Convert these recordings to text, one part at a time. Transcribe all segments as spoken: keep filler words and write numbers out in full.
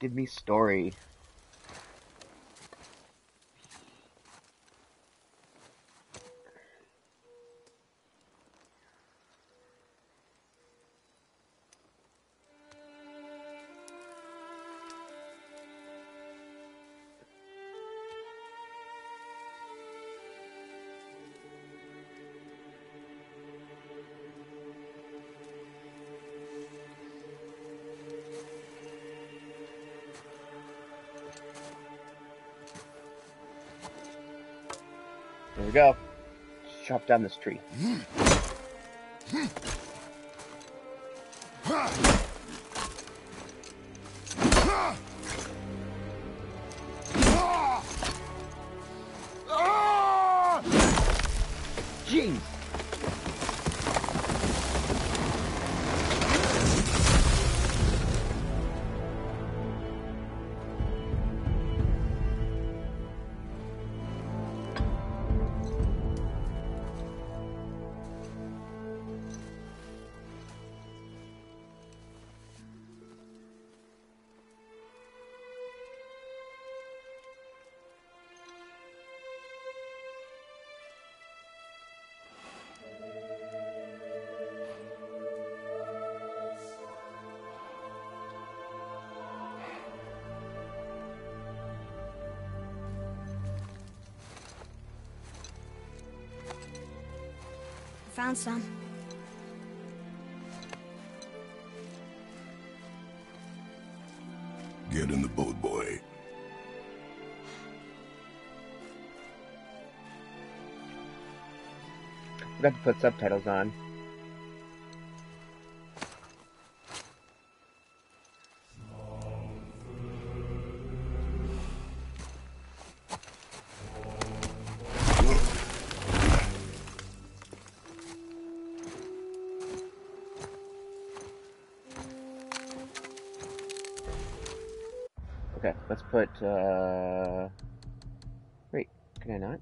Give me story. There we go. Chop down this tree. Jeez. Found some. Get in the boat, boy. Forgot to put subtitles on. Okay, let's put, uh... Wait, can I not?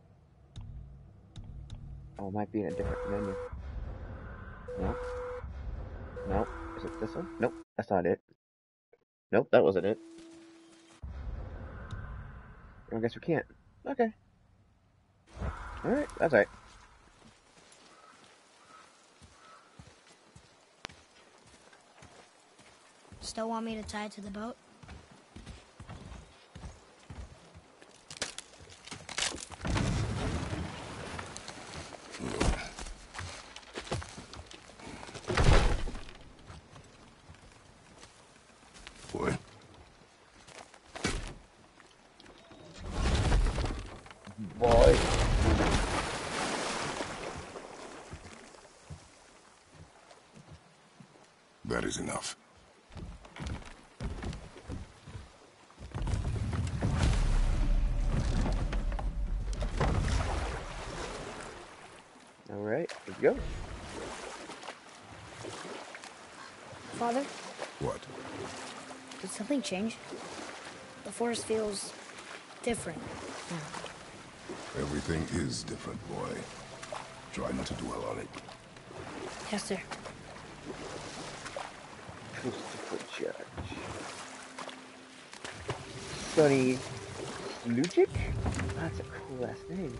Oh, it might be in a different menu. No. No. Is it this one? Nope, that's not it. Nope, that wasn't it. I guess we can't. Okay. Alright, that's alright. Still want me to tie it to the boat? Boy. Boy. That is enough. Alright, here we go. Father? What? Did something change? The forest feels different now. Everything is different, boy. Try not to dwell on it. Yes, sir. Christopher Judge. Sonny Slujic? That's a cool last name.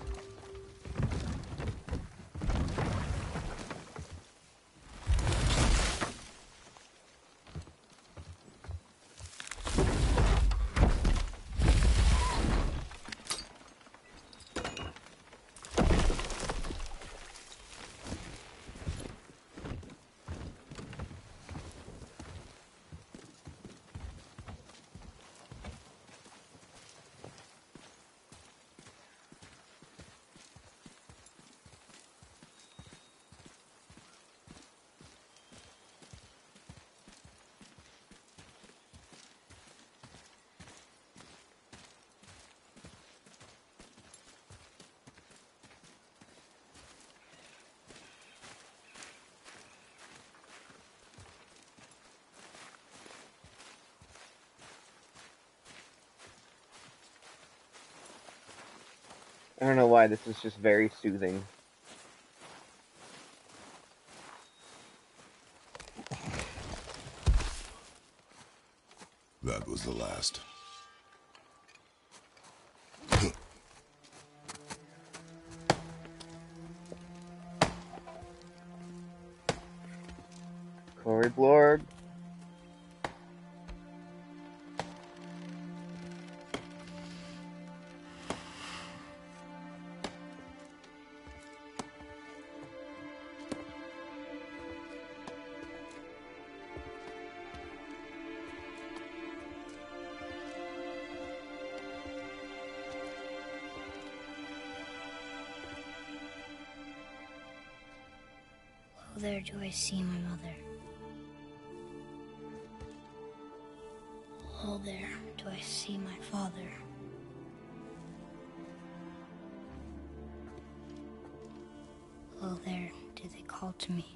I don't know why, this is just very soothing. That was the last. Cory Blorg. Oh, there do I see my mother. Oh, there do I see my father. Oh, there do they call to me.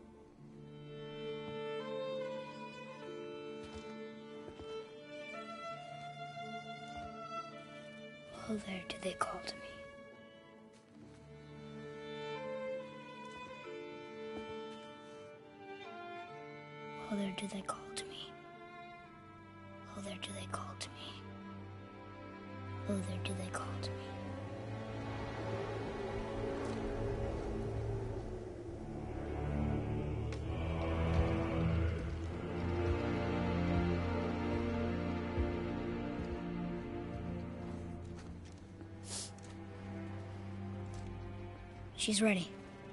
Oh, there do they call to me. Oh, there do they call to me. Oh, there do they call to me. Oh, there do they call to me. She's ready.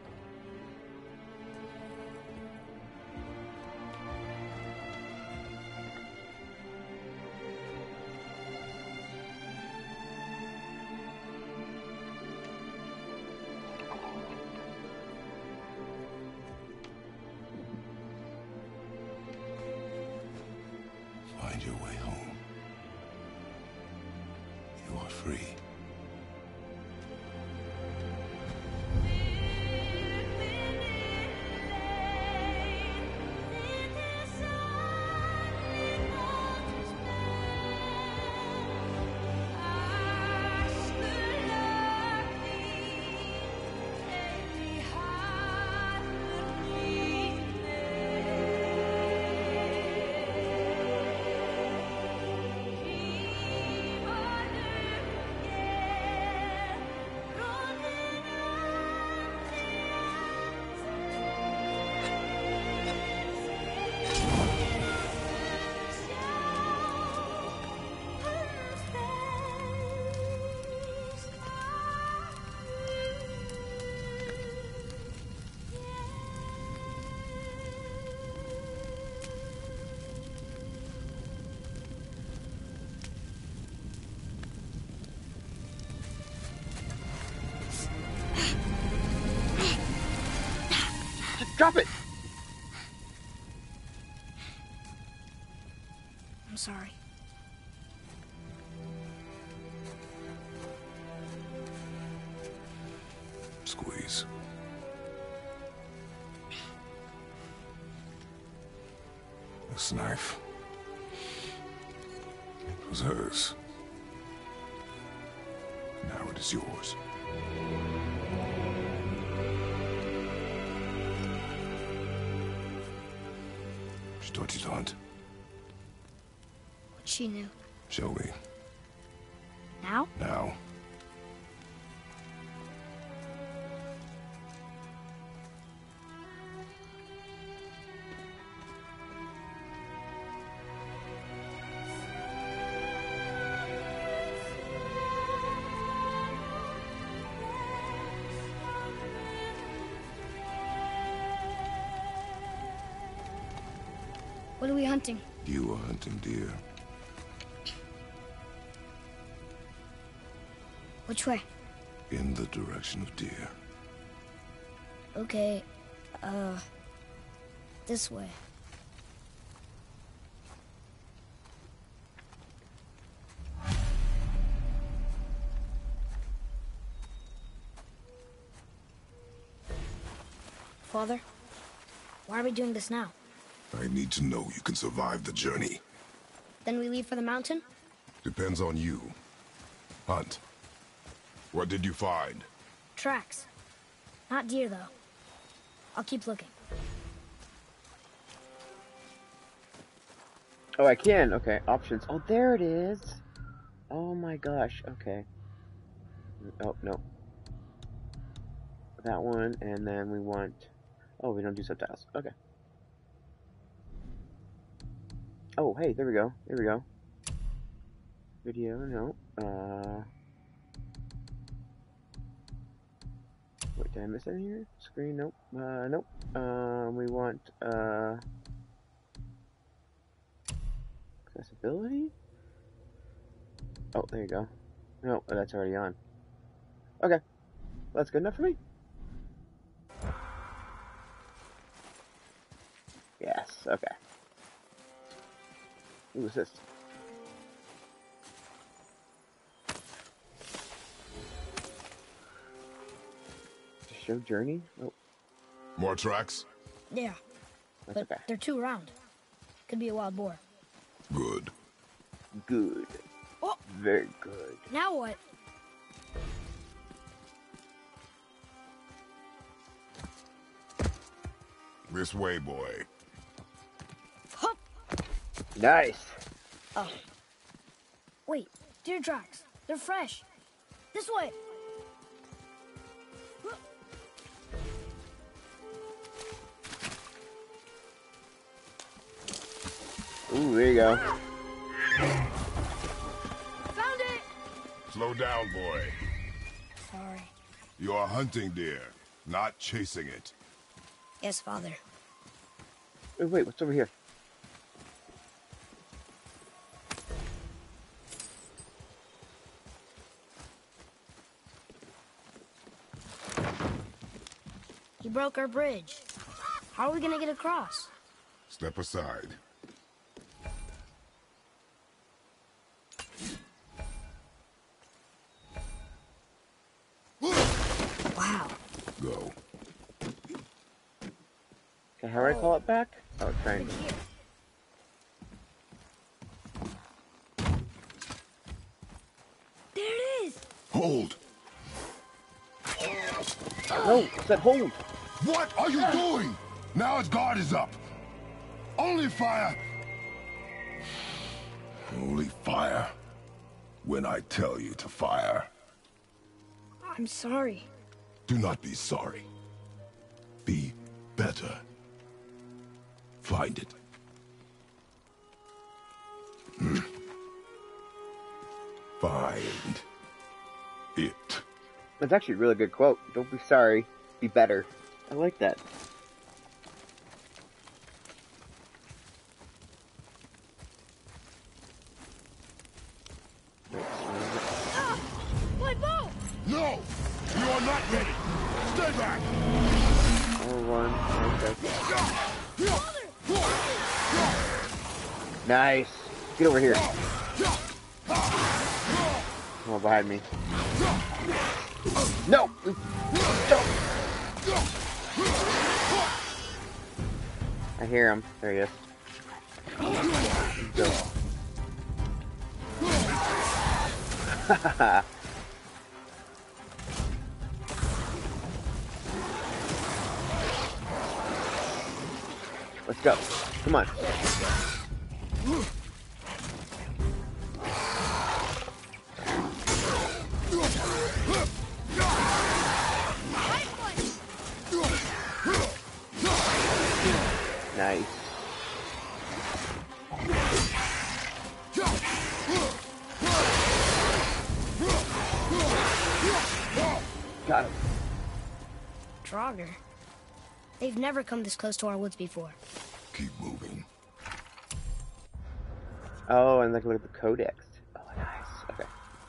Find your way home. You are free. Drop it! I'm sorry. Squeeze. This knife. It was hers. Now it is yours. She taught you to hunt. What she knew. Show me. Now? Now. What are we hunting? You are hunting deer. Which way? In the direction of deer. Okay, uh, this way. Father, why are we doing this now? I need to know you can survive the journey. Then we leave for the mountain? Depends on you. Hunt. What did you find? Tracks. Not deer, though. I'll keep looking. Oh, I can. Okay, options. Oh, there it is. Oh my gosh. Okay. Oh, no. That one, and then we want... Oh, we don't do subtitles. Okay. Oh, hey, there we go. There we go. Video, no. Uh... Wait, did I miss anything here? Screen, nope. Uh, nope. Um, we want, uh... accessibility? Oh, there you go. No, that's already on. Okay. That's good enough for me? Yes, okay. Who is this? To show journey? Oh. More tracks? Yeah, That's but okay. they're too round. Could be a wild boar. Good. Good. Oh! Very good. Now what? This way, boy. Hup! Nice. Oh. Wait, deer tracks. They're fresh. This way. Ooh, there you go. Found it! Slow down, boy. Sorry. You're hunting deer, not chasing it. Yes, Father. Wait, wait, what's over here? He broke our bridge. How are we gonna get across? Step aside. Wow. Go. Okay, how do I call it back? Oh, triangle. Here. There it is! Hold! No, it said hold. What are you doing? Now its guard is up. Only fire. Only fire. When I tell you to fire. I'm sorry. Do not be sorry. Be better. Find it. Hmm. Find it. That's actually a really good quote. Don't be sorry, be better. I like that. Ah! My bow! No! You are not ready! Stay back! Oh, one. Okay. Father! Nice. Get over here. Come on, behind me. No! No! I hear him. There he is. Go. Let's go. Come on. Nice. Got him. Draugr. They've never come this close to our woods before. Keep moving. Oh, and like look at the codex. Oh, nice. Okay.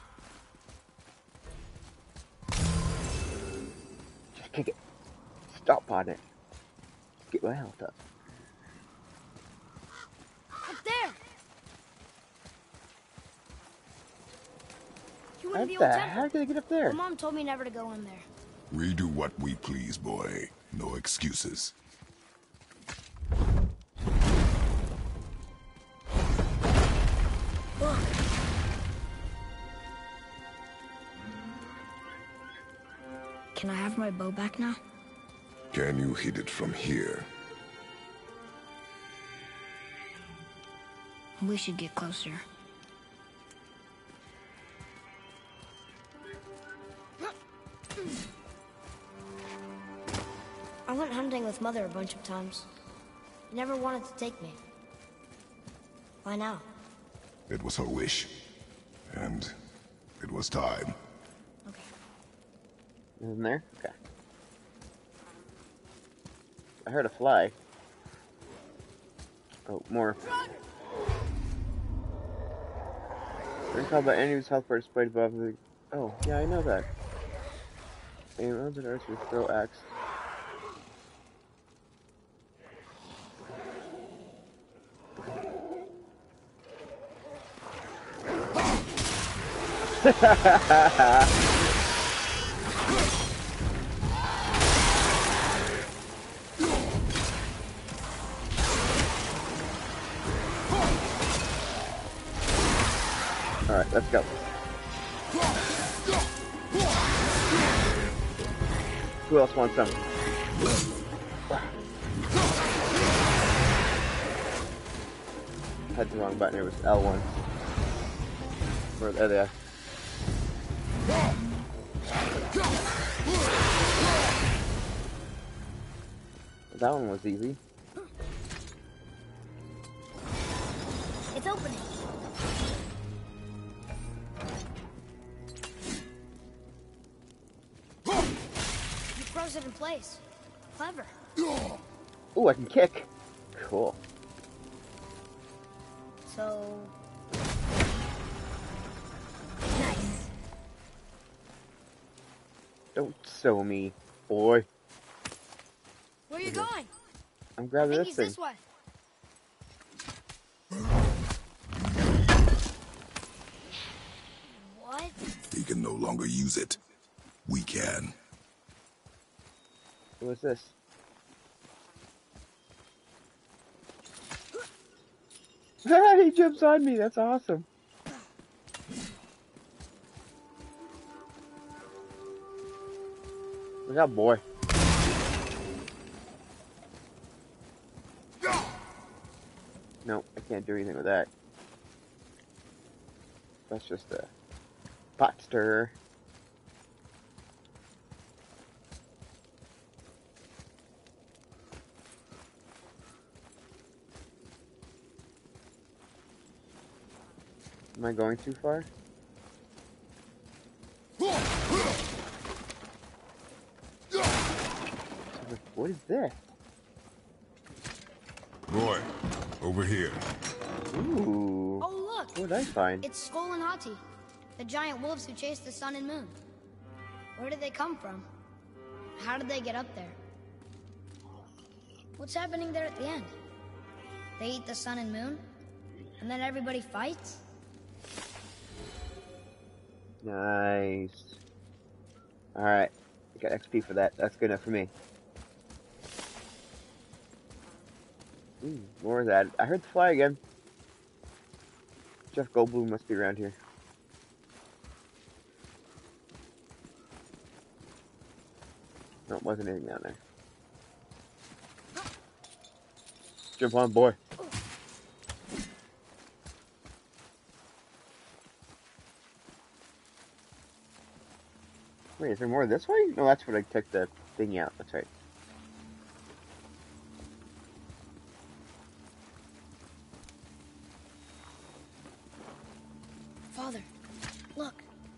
Just kick it. Stop on it. Get my health up. Up there! You went to the How old the temple. heck did I get up there? My mom told me never to go in there. We do what we please, boy. No excuses. Look. Can I have my bow back now? Can you hit it from here? We should get closer. I went hunting with Mother a bunch of times. She never wanted to take me. Why now? It was her wish. And it was time. Okay. Isn't there? Okay. I heard a fly. Oh, more. We're called by enemies' health bar displayed above the... Oh, yeah, I know that. Aim rounds and arrows with throw axe. Alright, let's go. Who else wants some? I had the wrong button, it was L one. Where, there they are. That one was easy. It's opening. He froze it in place. Clever. Ooh, I can kick. Cool. So... nice. Don't sew me, boy. Where are you going? I'm I grabbing think this he's thing. this way. What? He can no longer use it. We can. What was this? He jumps on me. That's awesome. Look out, boy. No, I can't do anything with that. That's just a pot stirrer. Am I going too far? What is this? Boy, over here. Ooh. Oh, look! What did I find? It's Skull and Hati, the giant wolves who chased the sun and moon. Where did they come from? How did they get up there? What's happening there at the end? They eat the sun and moon? And then everybody fights? Nice. Alright. I got X P for that. That's good enough for me. Ooh, more of that. I heard the fly again. Jeff Goldblum must be around here. No, it wasn't anything down there. Jump on, boy. Wait, is there more this way? No, that's where I took the thingy out. That's right. Father, look.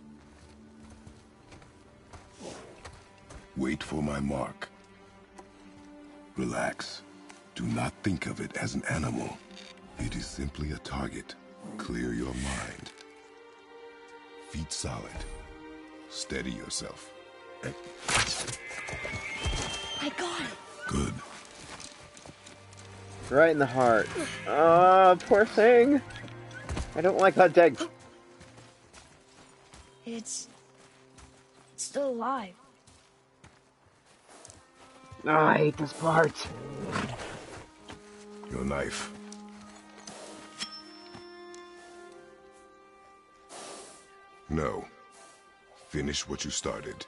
Wait for my mark. Relax. Do not think of it as an animal. It is simply a target. Clear your mind. Feet solid. Steady yourself. I got it. Good. Right in the heart. Oh, poor thing. I don't like hunting. It's... it's still alive. Oh, I hate this part. Your knife. No. Finish what you started.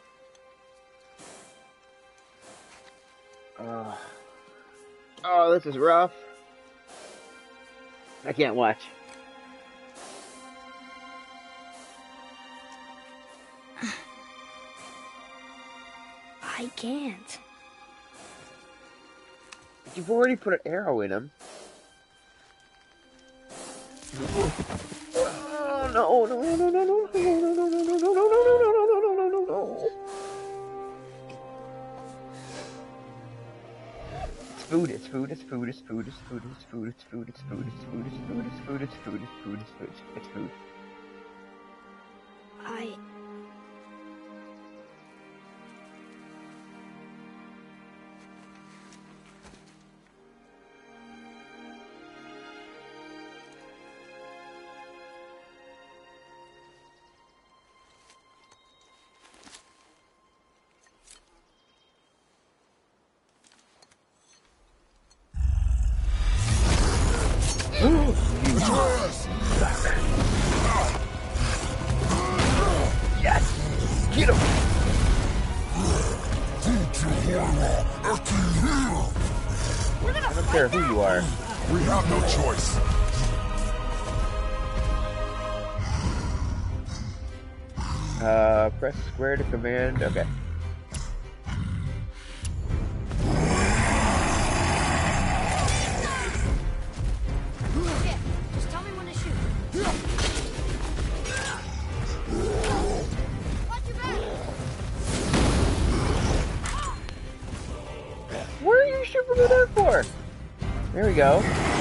Uh, oh, this is rough. I can't watch. I can't. You've already put an arrow in him. Oh, no, no, no, no, no, no, no, no, no, no, no, no, no, no, no, no, no, no, no. It's food, it's food, it's food, it's food, it's food, it's food, it's food, it's food, it's food, it's food, it's food, it's food, it's food, it's food, it's food. I... Yes! Get him! I don't care who you are. We have no choice. Uh, press square to command. Okay. Yeah, just tell me when to shoot. Watch your back! What are you shooting me there for? There we go.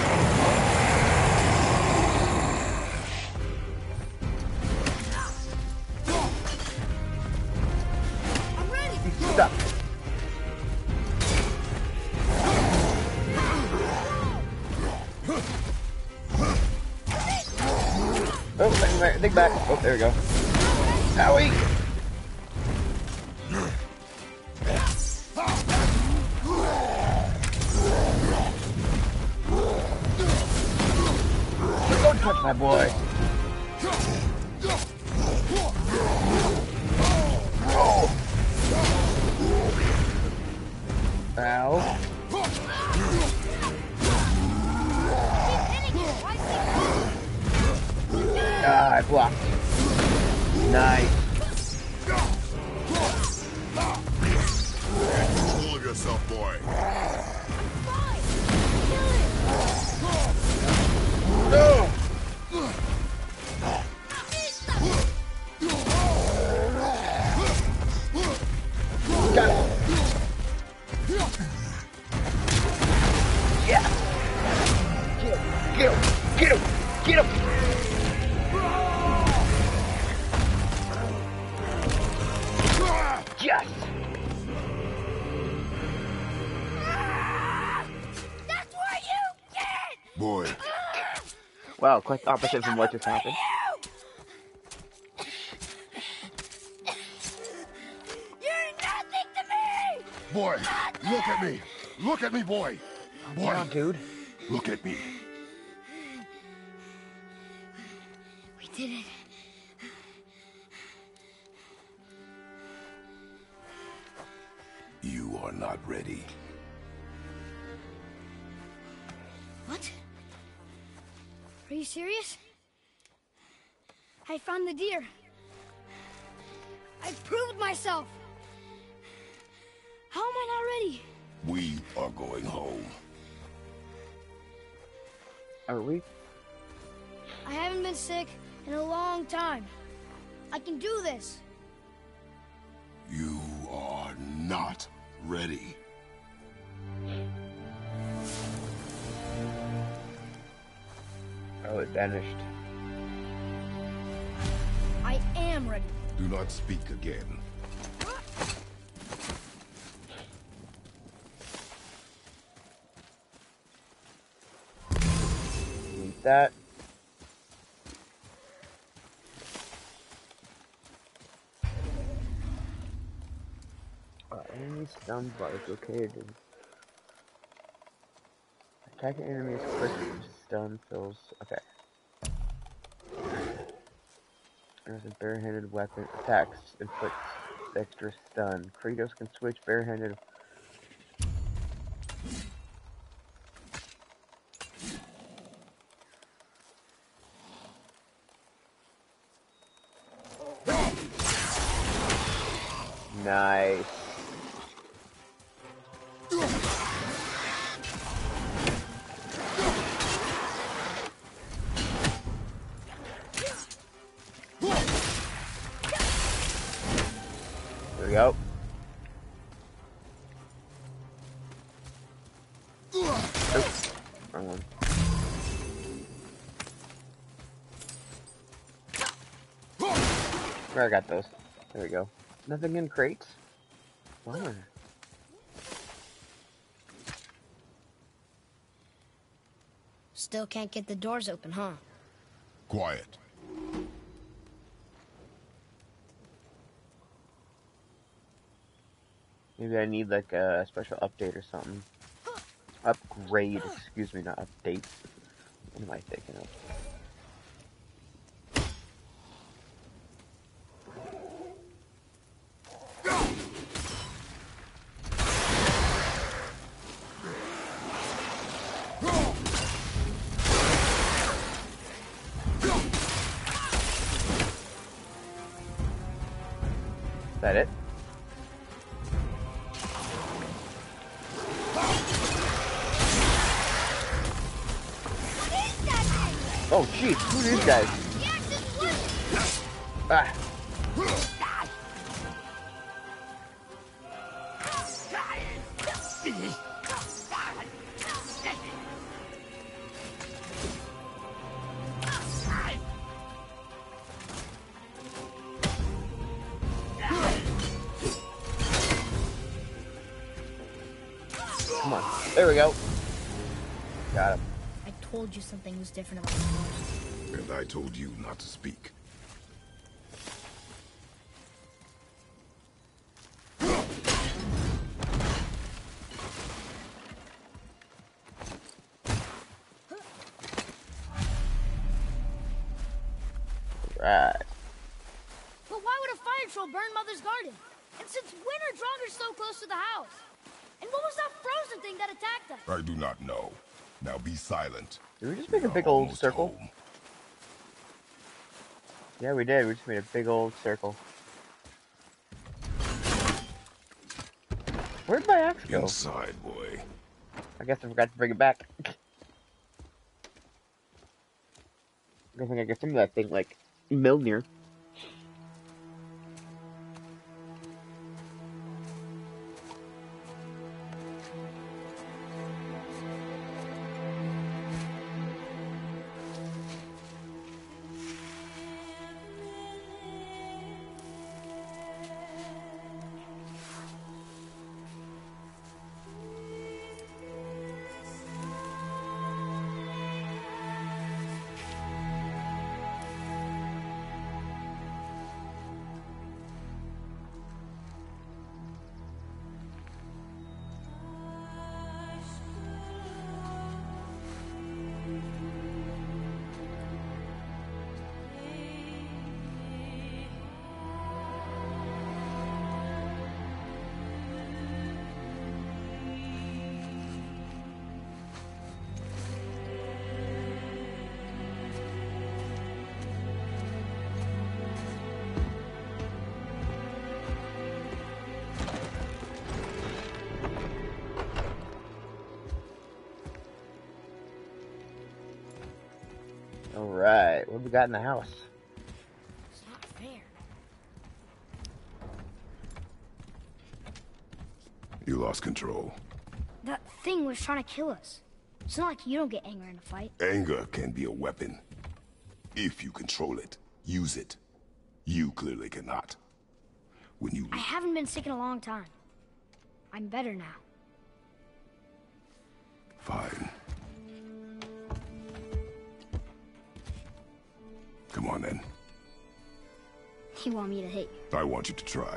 I'm ready! Stop. Oh, think back, think back. Oh, there we go. Owie! Don't touch my boy. Oh. Ow. Ah, I blocked. Nice. Hold yourself, boy. No! Got it. Yeah. Get him. Get him. Get him. Yes. That's what you get! Boy, Wow, quite the opposite from what just happened. You're nothing to me! boy, look at me. Look at me, boy. Come on, Boy, dude. look at me. We did it. You are not ready. What? Are you serious? I found the deer. I proved myself. How am I not ready? We are going home. Are we? I haven't been sick in a long time. I can do this. You are not ready. Oh, it vanished. I am ready. Do not speak again. Need that. Uh, enemy stun bar is located in. Attack an enemy is quick. Stun fills. Okay. There's a barehanded weapon. Attacks inflicts extra stun. Kratos can switch barehanded. Nice. go. Oops. Wrong one. Where I got those. There we go. Nothing in crates? Bummer. Still can't get the doors open, huh? Quiet. Maybe I need like a special update or something. Upgrade, excuse me, not update. What am I thinking of? Is that it? Oh, jeez, who are these guys? Ah. Come on, there we go. Got him. I told you something was different about the doors. And I told you not to speak. Right. But why would a fire troll burn Mother's garden? And since when are Draugr so close to the house? And what was that frozen thing that attacked us? I do not know. Now be silent. Did we just make We a are big old almost circle? home. Yeah, we did. We just made a big old circle. Where'd my axe go? Inside, boy. I guess I forgot to bring it back. I guess I get some of that thing like Milner. Alright, what do we got in the house? It's not fair. You lost control. That thing was trying to kill us. It's not like you don't get angry in a fight. Anger can be a weapon. If you control it, use it. You clearly cannot. When you... I haven't been sick in a long time. I'm better now. Fine. Come on, then. You want me to hit you? I want you to try.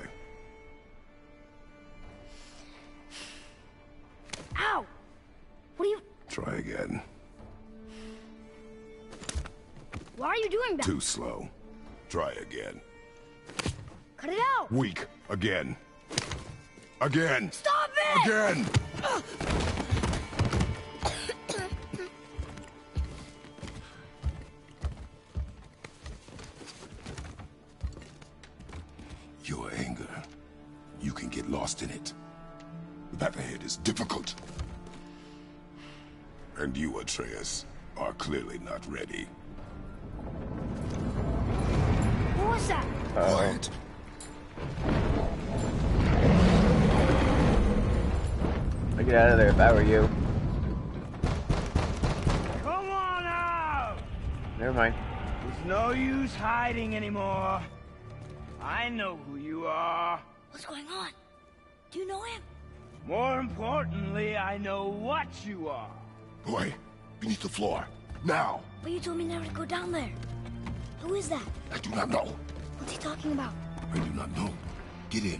Ow! What are you... Try again. Why are you doing that? Too slow. Try again. Cut it out! Weak. Again. Again. Stop it! Again! Your anger. You can get lost in it. The path ahead is difficult. And you, Atreus, are clearly not ready. What was that? Quiet. get out of there if I were you. Come on out! Never mind. There's no use hiding anymore. I know who you are. What's going on? Do you know him? More importantly, I know what you are. Boy, beneath the floor. Now! But you told me never to go down there. Who is that? I do not know. What's he talking about? I do not know. Get in.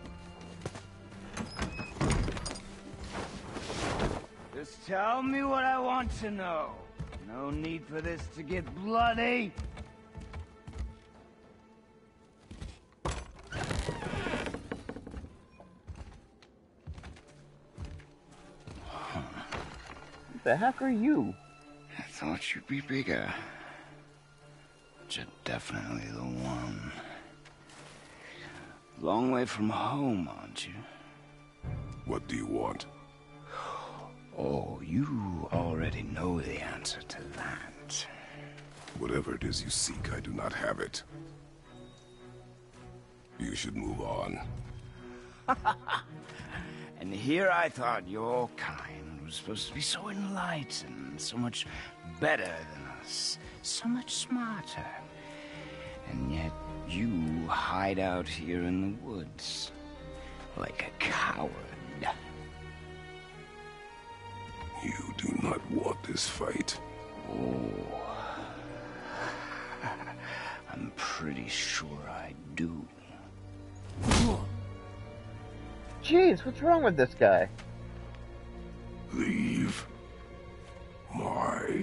Just tell me what I want to know. No need for this to get bloody. What the heck are you? I thought you'd be bigger. But you're definitely the one. Long way from home, aren't you? What do you want? Oh, you already know the answer to that. Whatever it is you seek, I do not have it. You should move on. And here I thought your kind was supposed to be so enlightened, so much better than us, so much smarter. And yet you hide out here in the woods, like a coward. You do not want this fight. Oh, I'm pretty sure I do. Jeez, what's wrong with this guy? Leave my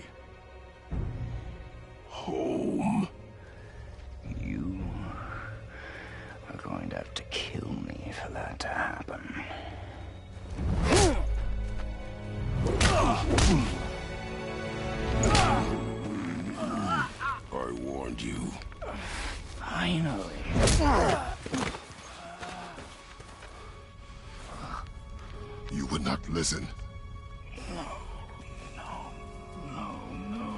home. You are going to have to kill me for that to happen. I warned you. Finally. You would not listen. No, no, no, no,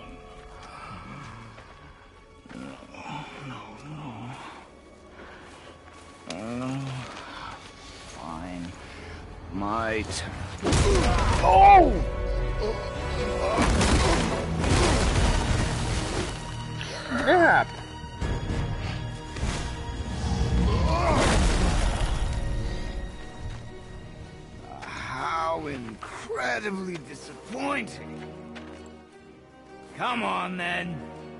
no. No, no, no. Uh, fine. My turn. Oh! Snap! How incredibly disappointing. Come on, then.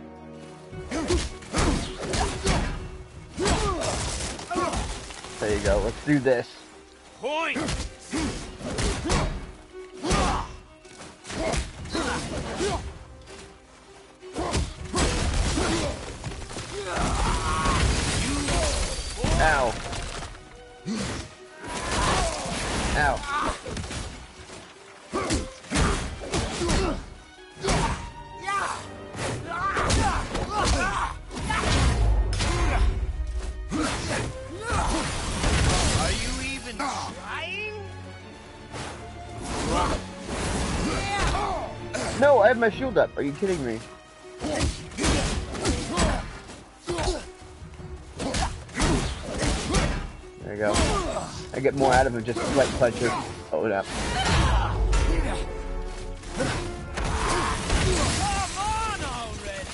There you go, let's do this. Point! Ow. Ow. Are you even trying? No, I have my shield up. Are you kidding me? There you go. I get more out of him just sweat punches. Oh, no. Come on already!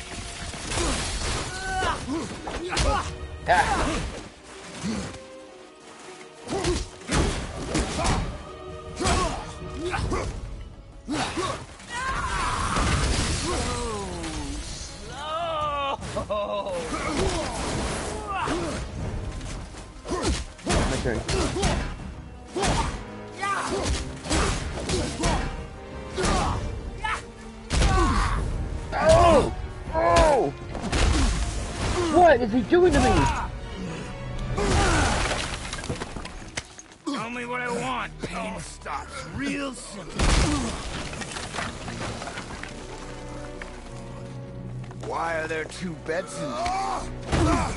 Ah. My turn. Oh! Oh! What is he doing to me? Tell me what I want. Pain stops real simple. Why are there two beds in here?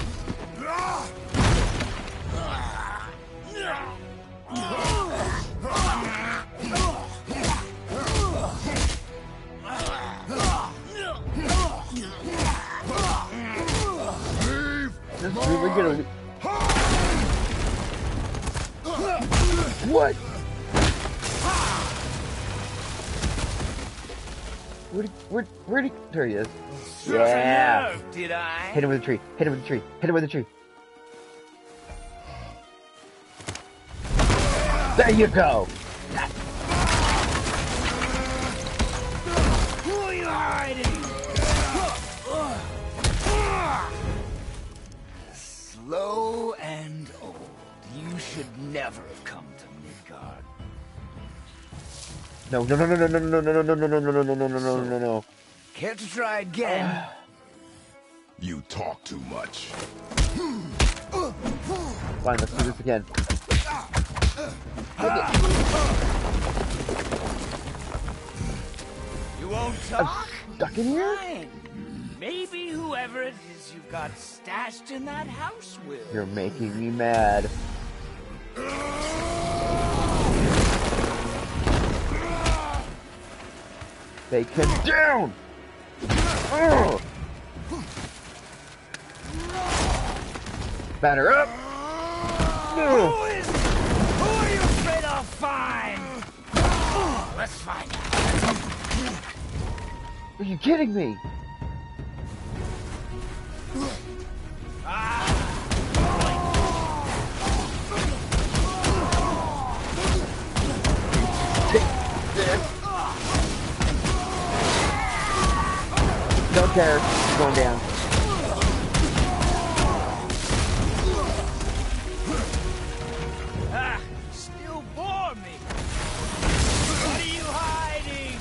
This is really gonna... What? Where'd he, where, where'd he, there he is. Struck a Yeah. nerve, did I? Hit him with a tree. Hit him with a tree. Hit him with a tree. There you go. Who are you hiding? Slow and old. You should never have come to Midgard. No, no, no, no, no, no, no, no, no, no, no, no, no, no, no, no, no, no, no. Care to try again? You talk too much. Fine, let's do this again. You won't talk? Stuck in here? Fine. Maybe whoever it is you've got stashed in that house will. You're making me mad. Take him down! Ugh. Batter up! Ugh. Who is it? Who are you afraid I'll find? Let's find out. Are you kidding me? Don't care. It's going down. Ah, still bore me. What are you hiding?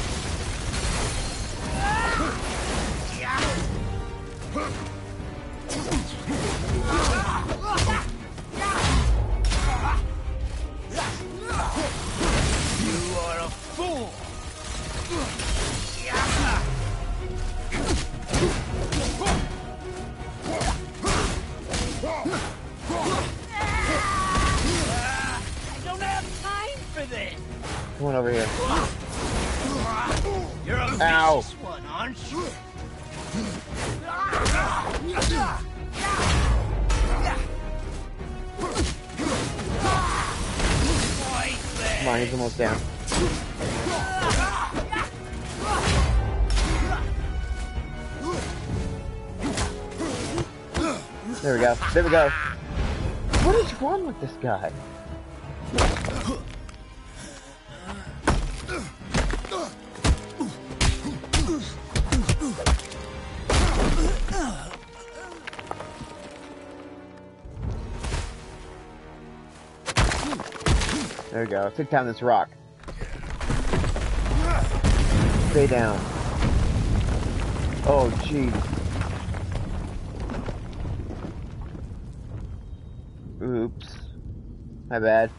You are a fool. I don't have time for this. Come on over here. You're a Ow. vicious one, aren't you? Come on, he's almost down. There we go. There we go. What is wrong with this guy? There we go. Take down this rock. Stay down. Oh, jeez. Oops. My bad.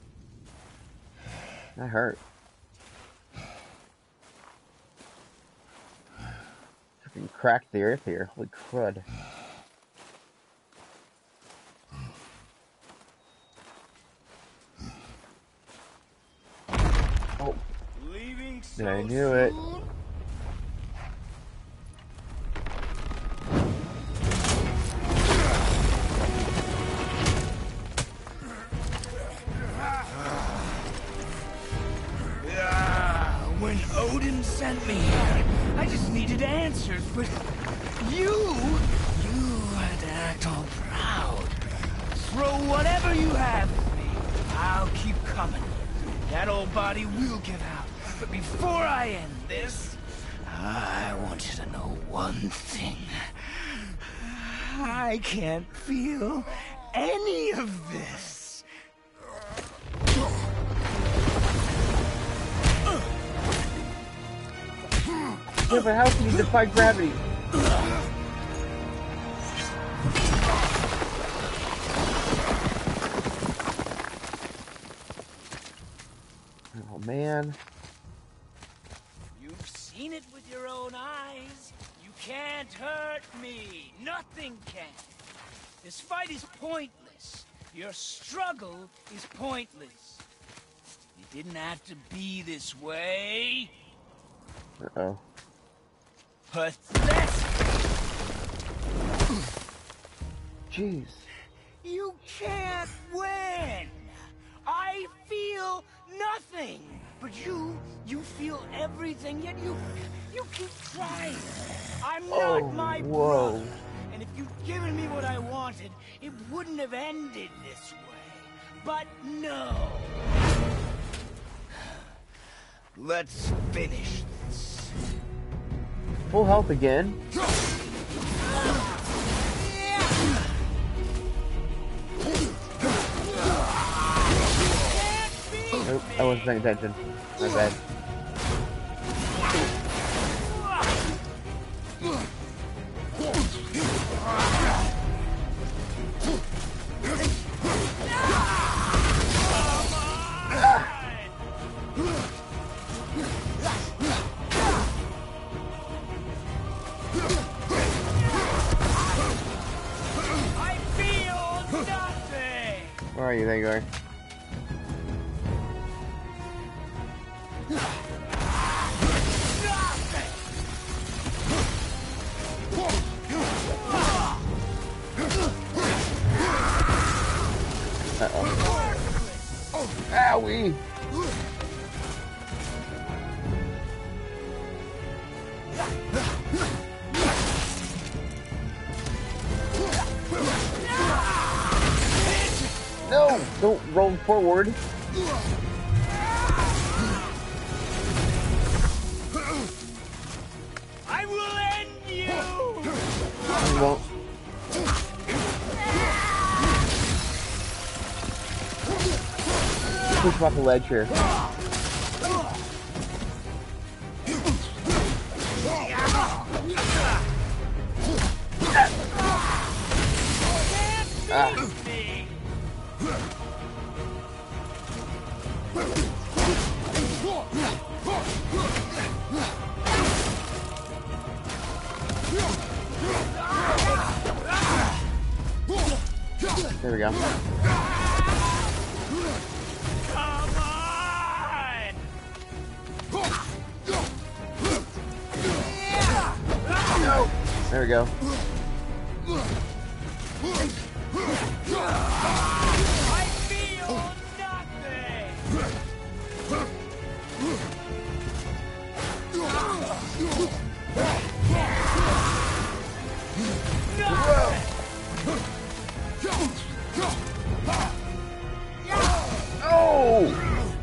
That hurt. Freaking cracked the earth here. Holy crud. Oh. Leaving so I knew it. soon? When Odin sent me here, I just needed answers, but you, you had to act all proud. Throw whatever you have at me. I'll keep coming. That old body will give out. But before I end this, I want you to know one thing. I can't feel any of this. Yeah, but how can you defy gravity? Oh, man. You've seen it with your own eyes. You can't hurt me. Nothing can. This fight is pointless. Your struggle is pointless. It didn't have to be this way. Uh-oh. Pathetic. Jeez. You can't win. I feel nothing. But you, you feel everything, yet you, you keep trying. I'm Oh, not my whoa. brother. And if you'd given me what I wanted, it wouldn't have ended this way. But no. Let's finish this. Full health again. Nope, I wasn't paying attention. My bad. I feel nothing. Where are you, Vanguard? Uh-oh. Owie! No! Don't roll forward. I will end you. You won't. Push off the ledge here. Ah. There we go. Come on. There we go. I feel Oh!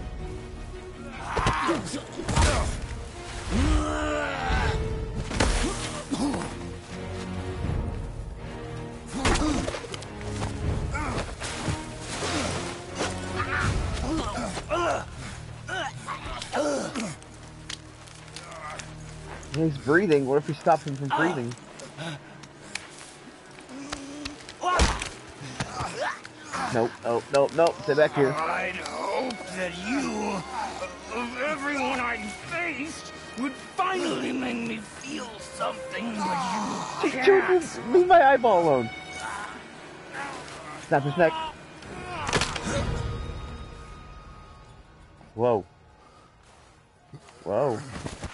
He's breathing. What if we stop him from breathing? Nope, nope, nope, nope. Stay back here. I'd hope that you, of everyone I faced, would finally make me feel something, but you can't. Just leave my eyeball alone. Snap his neck. Whoa. Whoa.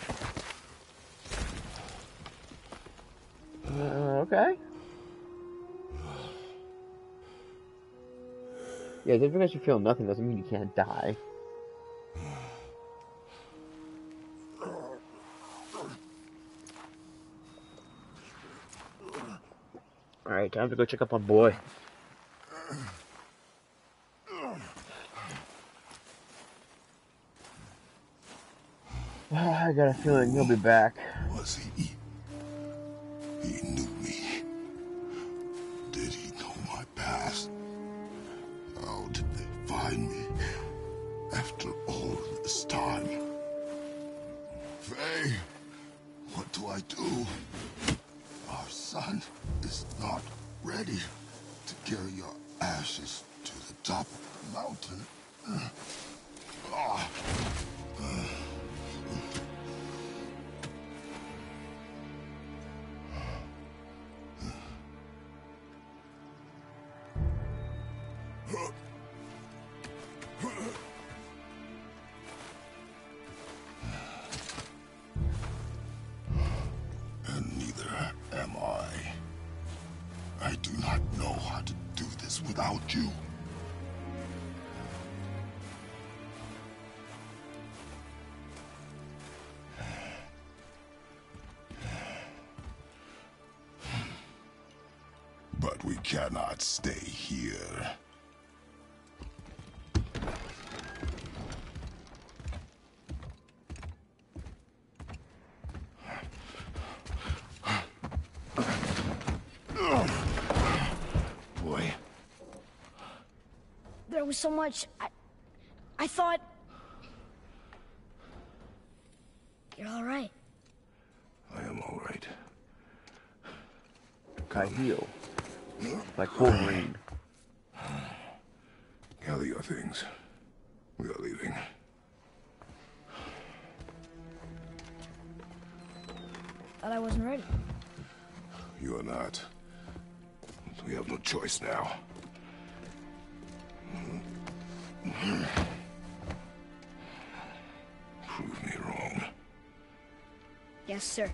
Uh, okay. Yeah, just because you feel nothing doesn't mean you can't die. Alright, time to go check up on boy. I got a feeling he'll be back. Was he? He knew me. Did he know my past? How did they find me after all this time? Faye, what do I do? Our son is not ready to carry your ashes to the top of the mountain. Ah. And neither am I. I do not know how to do this without you. But we cannot stay here. Boy. There was so much. I, I thought. You're all right. I am all right. I heal. Like Wolverine. Gather your things. We are leaving. Thought I wasn't ready. You are not. We have no choice now. Prove me wrong. Yes, sir.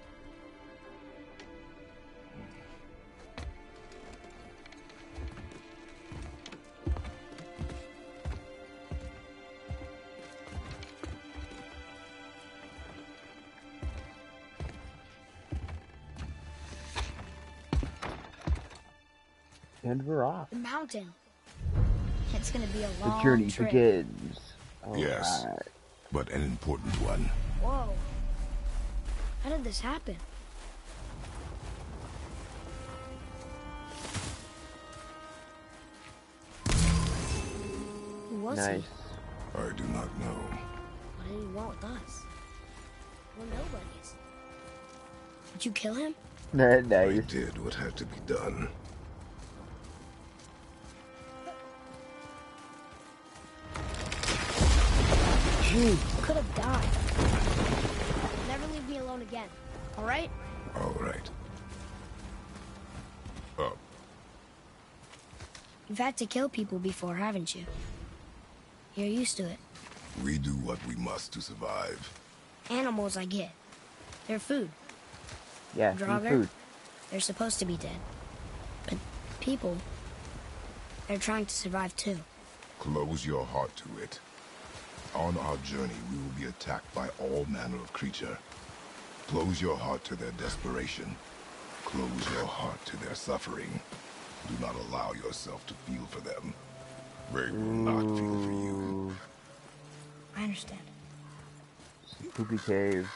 And we're off. The mountain. It's gonna be a The long journey trip. begins. All Yes. right. But an important one. Whoa. How did this happen? Who was Nice. he? I do not know. What did he want with us? We're nobodies. Did you kill him? I Nice. did what had to be done. Jeez. You could have died. Never leave me alone again. All right? All right. Oh, You've had to kill people before, haven't you? You're used to it. we do what we must to survive. Animals, I get. They're food. Yeah, eat Draugr? food. They're supposed to be dead. But people, they're trying to survive too. Close your heart to it. On our journey, we will be attacked by all manner of creature. Close your heart to their desperation. Close your heart to their suffering. Do not allow yourself to feel for them. They will not feel for you. I understand. Spooky cave.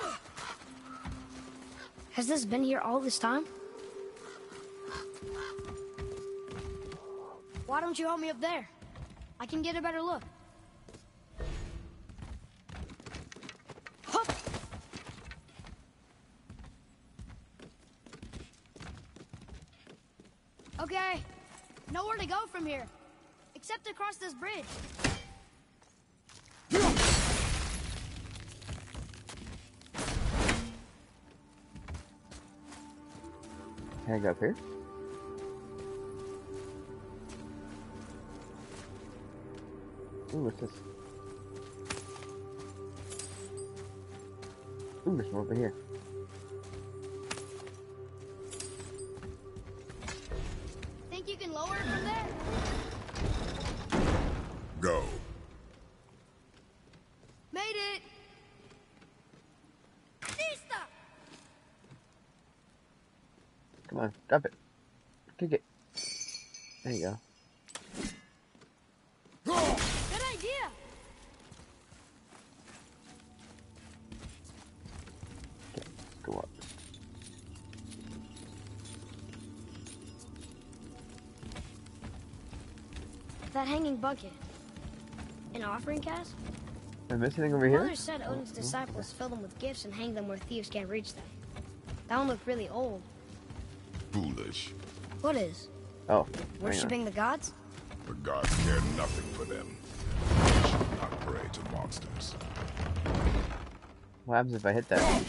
Has this been here all this time? Why don't you help me up there? I can get a better look. Hup! Okay, nowhere to go from here, except across this bridge. Can I go up here? Ooh, what's this? Ooh, there's more over here. Think you can lower it from there? Go. Made it! Lista! Come on, drop it. Kick it. There you go. Good idea! Okay, let's go up. That hanging bucket. An offering cast? Am I missing anything over here? Mother said Odin's disciples fill them with gifts and hang them where thieves can't reach them. That one looked really old. Foolish. What is? Oh, hang on. Worshipping the gods? The gods care nothing for them. They should not pray to monsters. What happens if I hit that?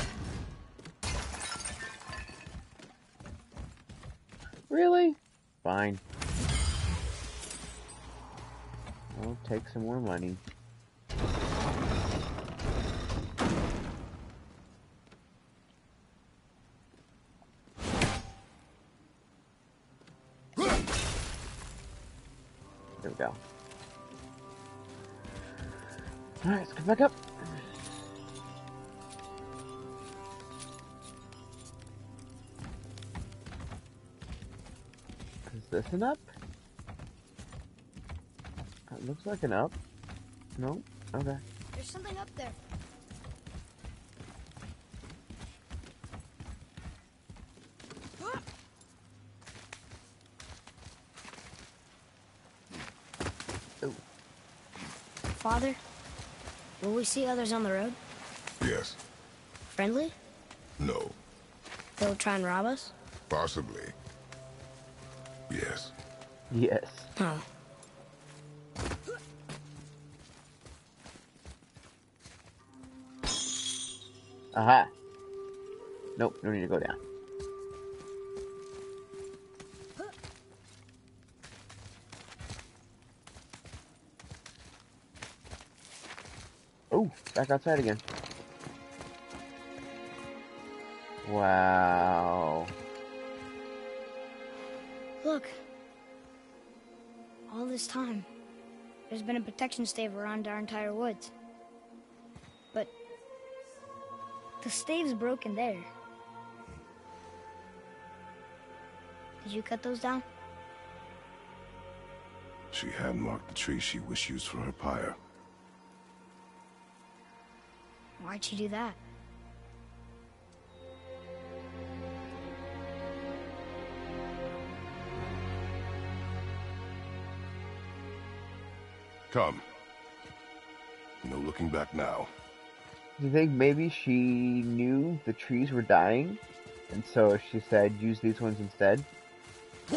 Really? Fine. I'll take some more money. There we go. Alright, let's come back up. this an up? It looks like an up. No? Okay. There's something up there. Oh. Father, will we see others on the road? Yes. Friendly? No. They'll try and rob us? Possibly. Yes. Yes. Oh. Aha. Nope, no need to go down. Oh, back outside again. Wow. Look. All this time, there's been a protection stave around our entire woods. But the stave's broken there. Did you cut those down? She had marked the tree she wished used for her pyre. Why'd she do that? Come. No looking back now. Do you think maybe she knew the trees were dying? And so she said, use these ones instead? I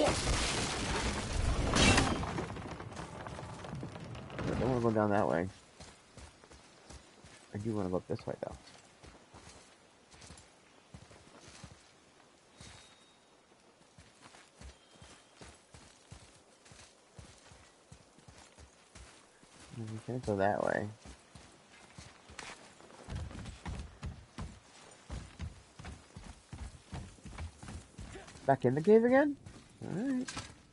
don't want to go down that way. I do want to go up this way, though. We can't go that way. Back in the cave again? Alright.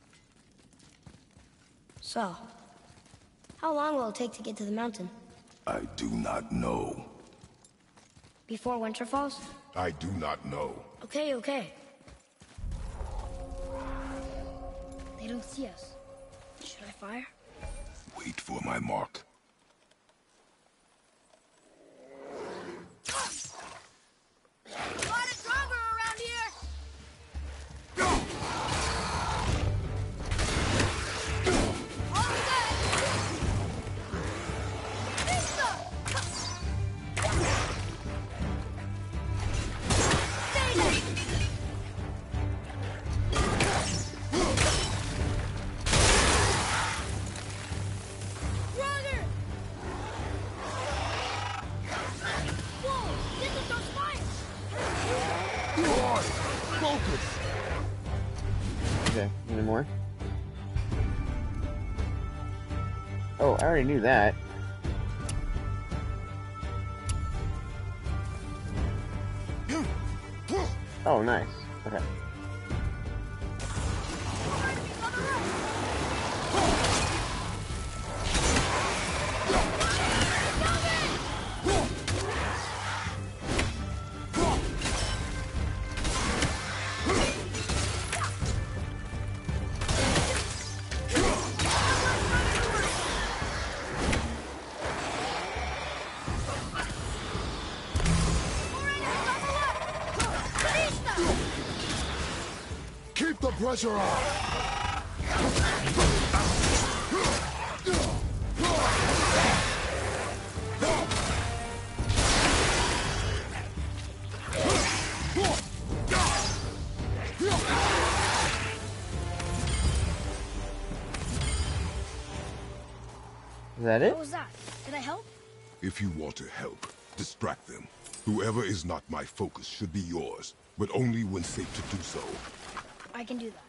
So, how long will it take to get to the mountain? I do not know. Before winter falls? I do not know. Okay, okay. They don't see us. Should I fire? Wait for my mark. A lot of Draugr around here! All good! Vista! Stay there! Draugr! Whoa! This is those fires! Okay, any more? Oh, I already knew that. Oh, nice. Okay. Keep the pressure on! Is that it? What was that? Did I help? If you want to help, distract them. Whoever is not my focus should be yours, but only when safe to do so. I can do that.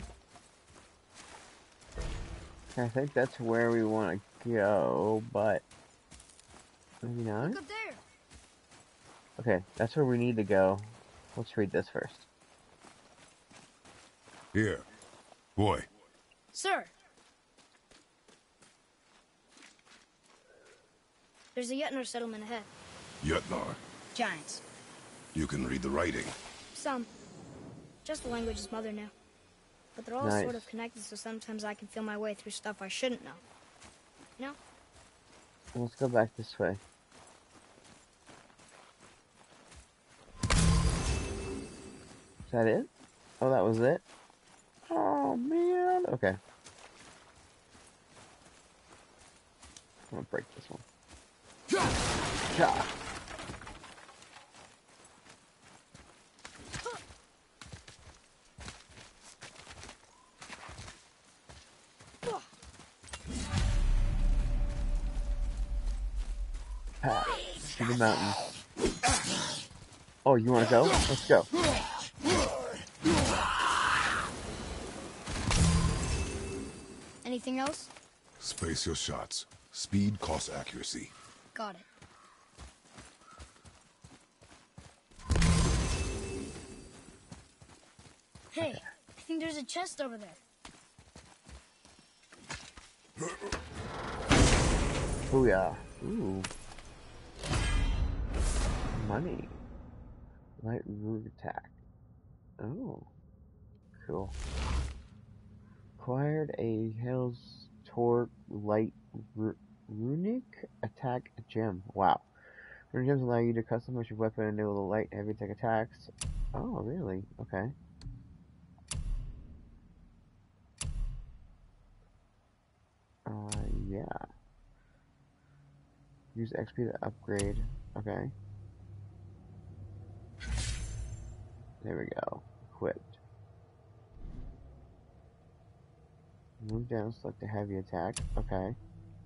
I think that's where we want to go, but maybe not. Look up there. Okay, that's where we need to go. Let's read this first. Here. Boy. Sir. There's a Jötnar settlement ahead. Jötnar. Giants. You can read the writing. Some. Just the language his mother knew. but they're all Nice. sort of connected, so sometimes I can feel my way through stuff I shouldn't know. You know? Let's go back this way. Is that it? Oh, that was it? Oh, man. Okay. I'm gonna break this one. Yeah. Path to the mountain. Oh, you wanna go? Let's go. Anything else? Space your shots. Speed costs accuracy. Got it. Hey, I think there's a chest over there. Booyah. Ooh. Money. Light root attack. Oh. Cool. Acquired a Hell's Torque Light ru Runic Attack Gem. Wow. Runic gems allow you to customize your weapon and enable the light and heavy attack attacks. Oh, really? Okay. Uh, yeah. Use X P to upgrade. Okay. There we go. Equipped. Move down, select the heavy attack. Okay.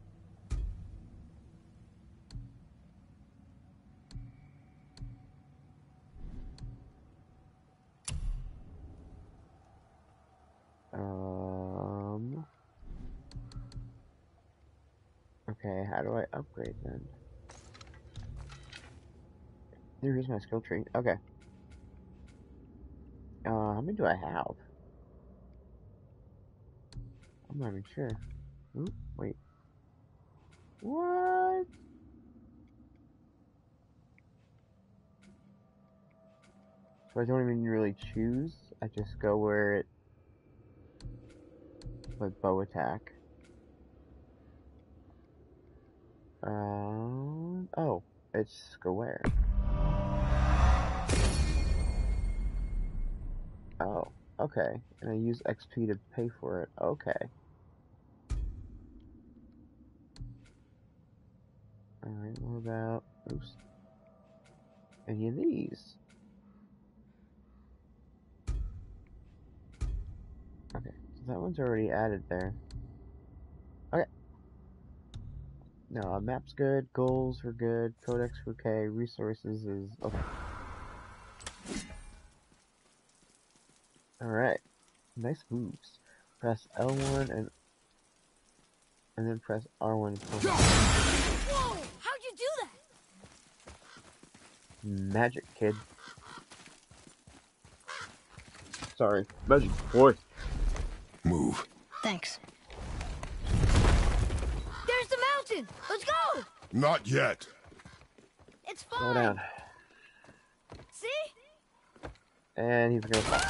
Um. Okay, how do I upgrade then? Here's my skill tree. Okay. Uh, how many do I have? I'm not even sure. Oop, wait. What? So I don't even really choose. I just go where it. With bow attack. Um. Oh, it's square. Oh, okay. And I use X P to pay for it. Okay. Alright, what about... Oops. Any of these? Okay, so that one's already added there. Okay. No, uh, map's good, goals were good, codex were okay, resources is... okay. Alright. Nice moves. Press L one and... and then press R one. Whoa! How'd you do that? Magic, kid. Sorry. Magic, boy. Move. Thanks. There's the mountain! Let's go! Not yet. It's Slow fine! down. See? And he's gonna fall.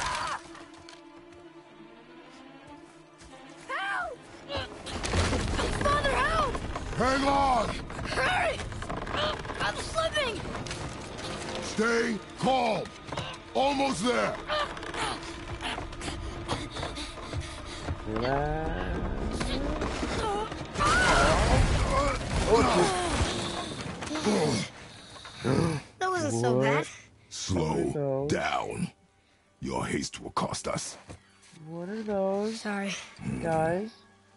Help! Father, help! Hang on! Hurry! I'm slipping! Stay calm. Almost there. That wasn't so bad. Slow those? down. Your haste will cost us. What are those, Sorry. guys?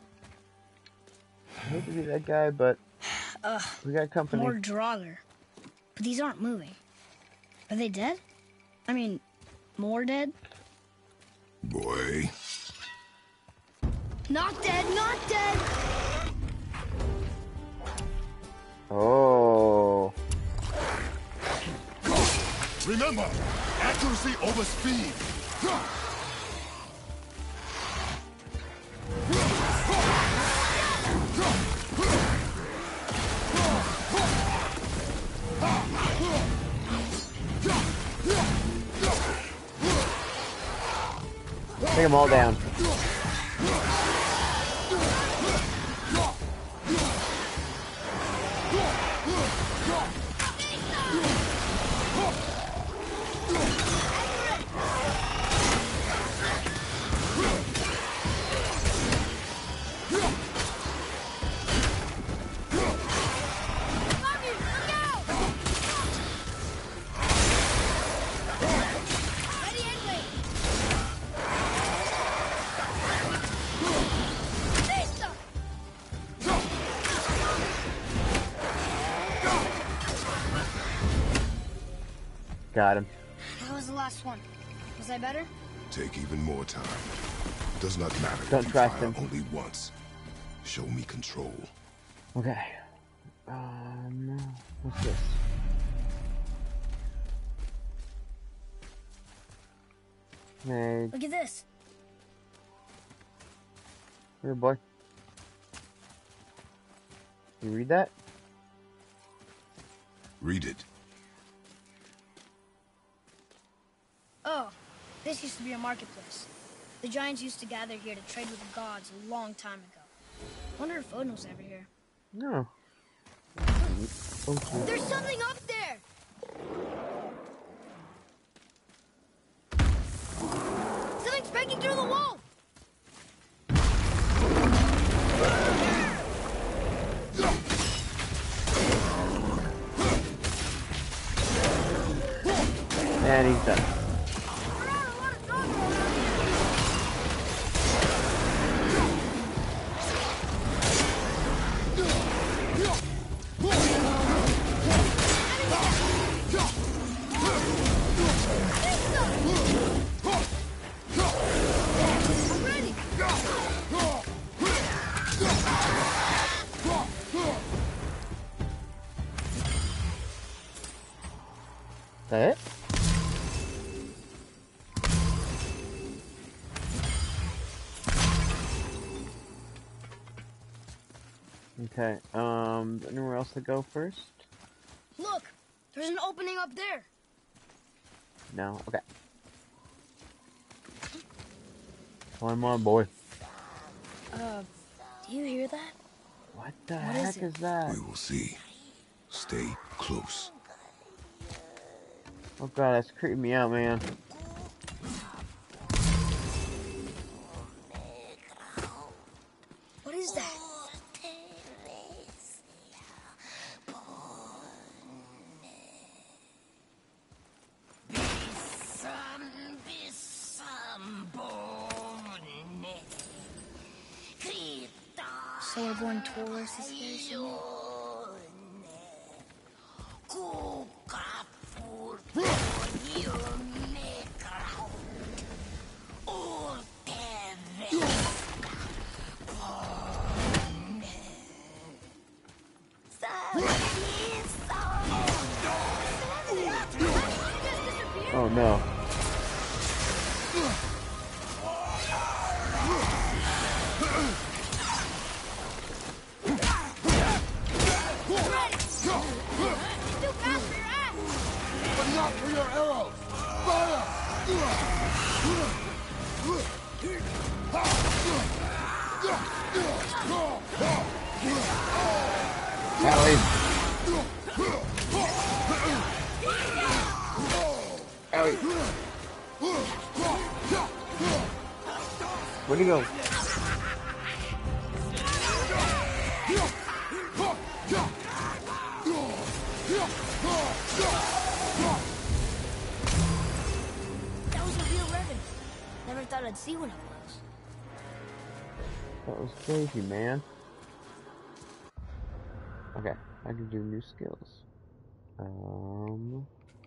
I hate to be that guy, but Ugh, we got company. more Draugr. But these aren't moving. Are they dead? I mean, more dead? Boy. Not dead, not dead! Oh. Remember, accuracy over speed. Take them all down. Got him. That was the last one. Was I better? Take even more time. Does not matter. Don't if you trust fire him. only once. Show me control. Okay. Um, what's this? Hey, Look at this. here, boy. You read that? Read it. Oh, this used to be a marketplace. The giants used to gather here to trade with the gods a long time ago. Wonder if Odin was ever here. No. Okay. There's something up there! Something's breaking through the wall! And he's done. Is that it? Okay, um, anywhere else to go first? Look, there's an opening up there. No? Okay. Climb on, boy. Uh, do you hear that? What the What heck is is, it? that? We will see. Stay close. Oh god, that's creeping me out, man. What is that? So we're going towards this place? Oh no. But not for your arrows! Fire! Ellie. Ellie. Where'd he go? That was a real revenue. Never thought I'd see one of those. That was crazy, man. Okay, I can do new skills. Um,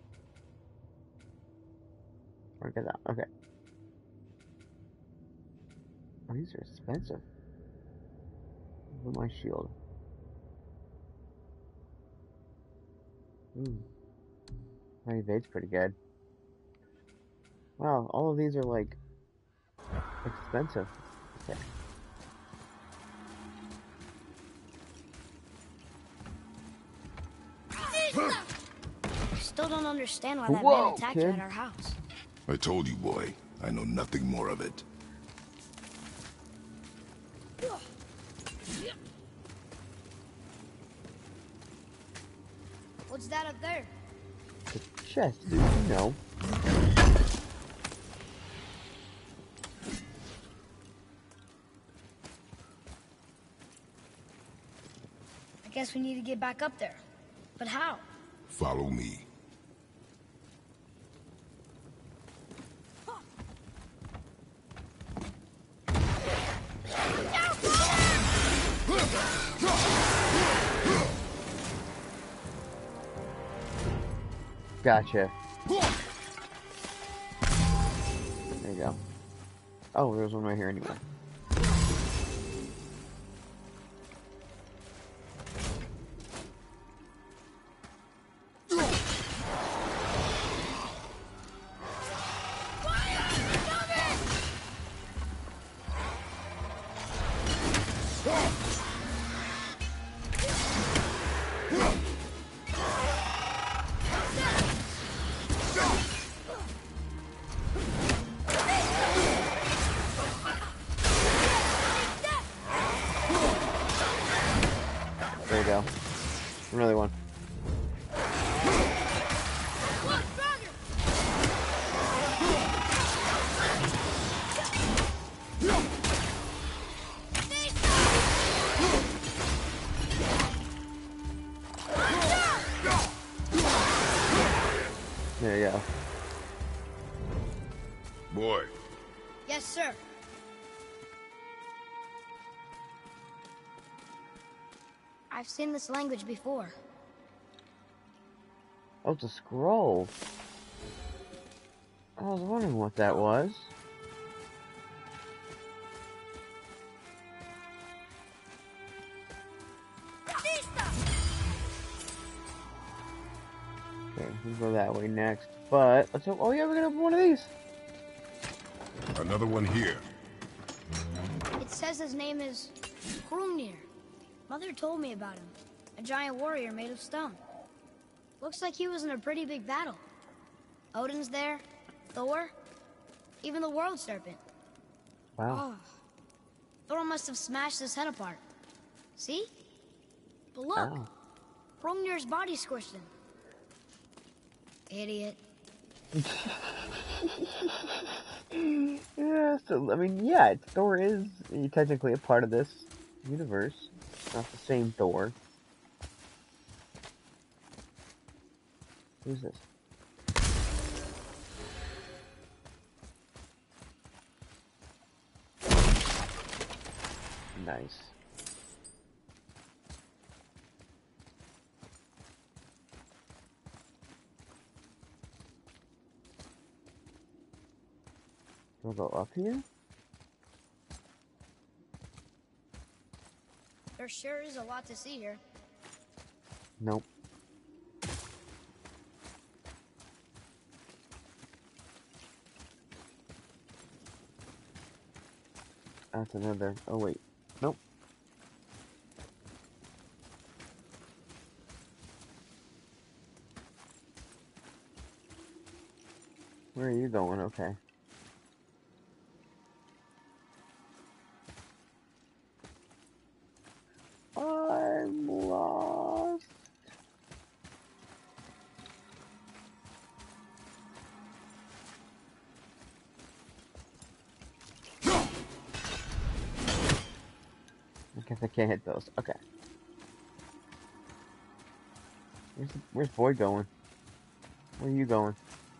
or get that. Okay. Oh, these are expensive. Look at my shield. Hmm. My evade's pretty good. Wow, all of these are like expensive. Okay. I still don't understand why that Whoa, man attacked kid. you at our house. I told you, boy. I know nothing more of it. What's that up there? The chest, dude, you know. I guess we need to get back up there. But how? Follow me. Gotcha. There you go. Oh, there's one right here anyway. There you go. Another one. There you go. Boy. Yes, sir. I've seen this language before. Oh, it's a scroll. I was wondering what that was. Okay, we'll go that way next. But let's hope. Oh yeah, we're gonna open one of these. Another one here. It says his name is Hrungnir. Mother told me about him. A giant warrior made of stone. Looks like he was in a pretty big battle. Odin's there, Thor, even the World Serpent. Wow. Oh. Thor must have smashed his head apart. See? But look, Wow. Hrungnir's body squished him. Idiot. Yeah, so I mean, yeah, Thor is technically a part of this universe. Not the same Thor. Who's this? Nice. We'll go up here? There sure is a lot to see here. Nope. That's another. Oh, wait. Nope. Where are you going? Okay. I'm lost. I guess I can't hit those. Okay. Where's the, where's Boy going? Where are you going?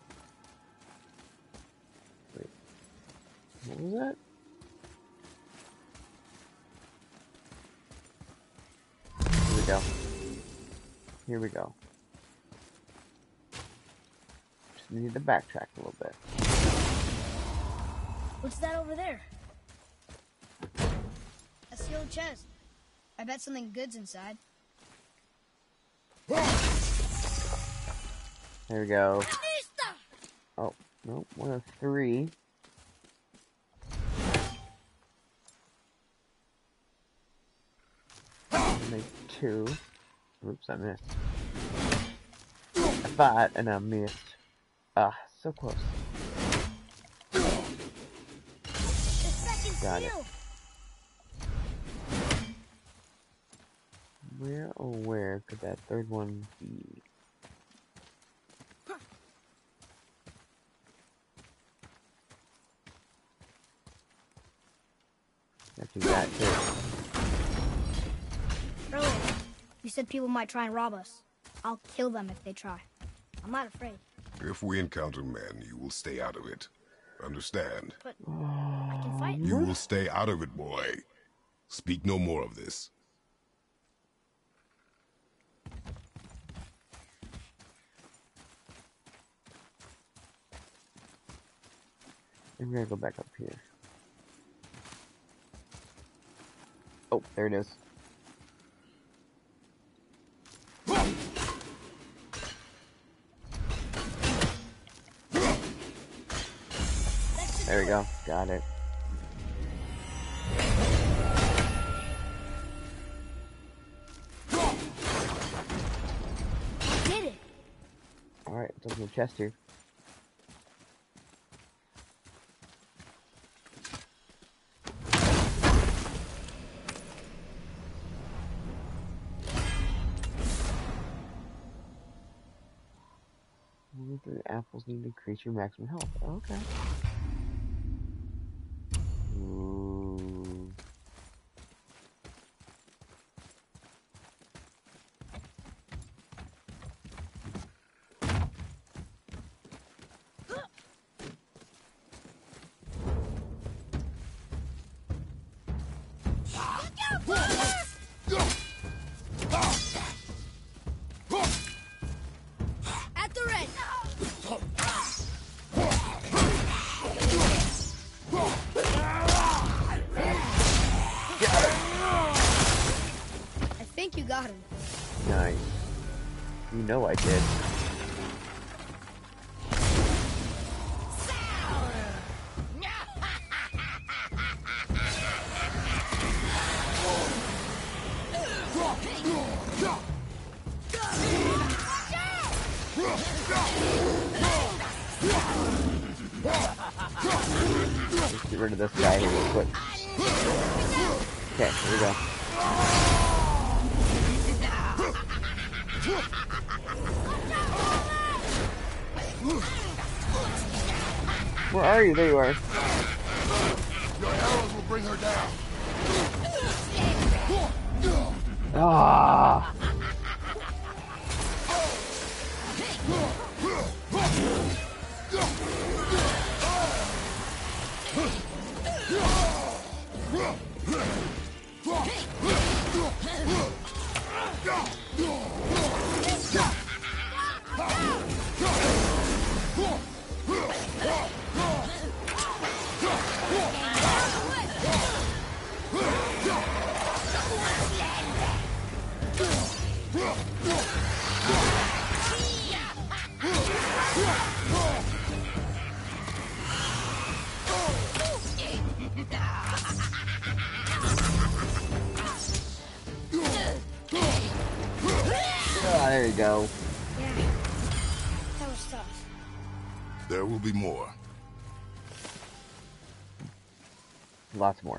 Wait. What was that? Here we go. Here we go. Just need to backtrack a little bit. What's that over there? A sealed chest. I bet something good's inside. There we go. Oh, no, one of three. Make two. Oops, I missed. I thought, and I missed. Ah, so close. The second Got it. seal. Where or where could that third one be? Actually, that too. Earlier, you said people might try and rob us. I'll kill them if they try. I'm not afraid. If we encounter men, you will stay out of it. Understand? But I can fight. You will stay out of it, boy. Speak no more of this. I'm gonna go back up here. Oh, there it is. There we go. Got it. Did it. Alright, let's open the chest here. The apples need to increase your maximum health. Okay. Ooh. At the red. I think you got him. Nice. You know I did. Let's get rid of this guy here real quick. Okay, here we go. Where are you? There you are. Your arrows will bring her down. Ah! Ah, there you go. Yeah. That was tough. There will be more. Lots more.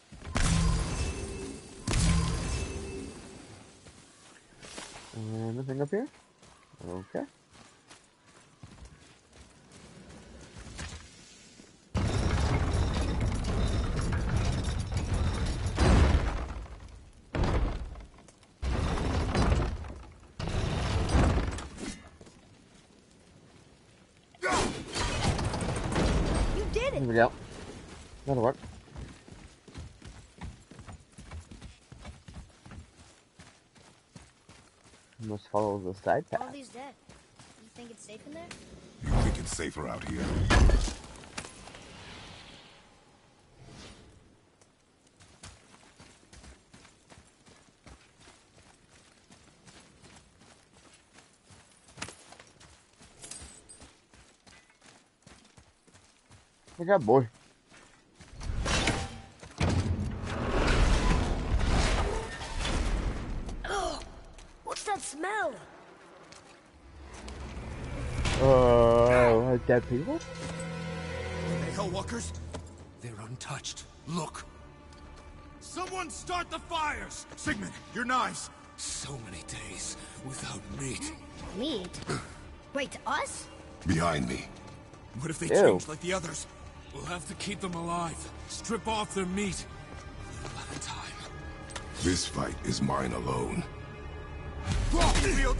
Uh, nothing up here? Okay. You did Here it. we go. That'll work. You must follow the side All path. these dead. You think it's safe in there? You think it's safer out here? Look out, boy. What's that smell? Oh, like dead people? The Hellwalkers? They're untouched. Look. Someone start the fires! Sigmund, your knives! So many days without meat. Meat? Wait, us? Behind me. What if they Ew. change like the others? We'll have to keep them alive. Strip off their meat. A little at a time. This fight is mine alone. Wait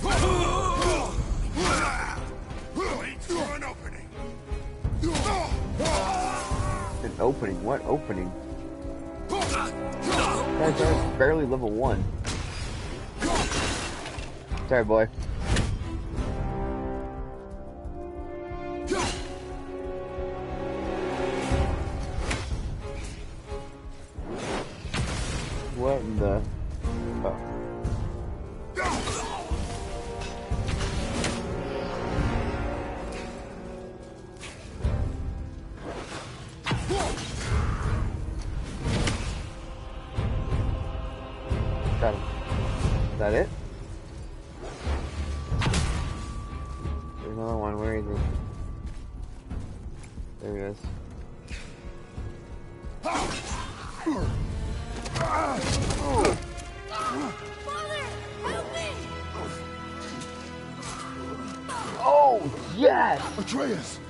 for an opening. An opening? What opening? Guys, I'm barely level one. Sorry, boy. What in the... Oh. Got him. Is that it? There's another one. Where is he? There he is. Father, help me! Oh, yes! Atreus!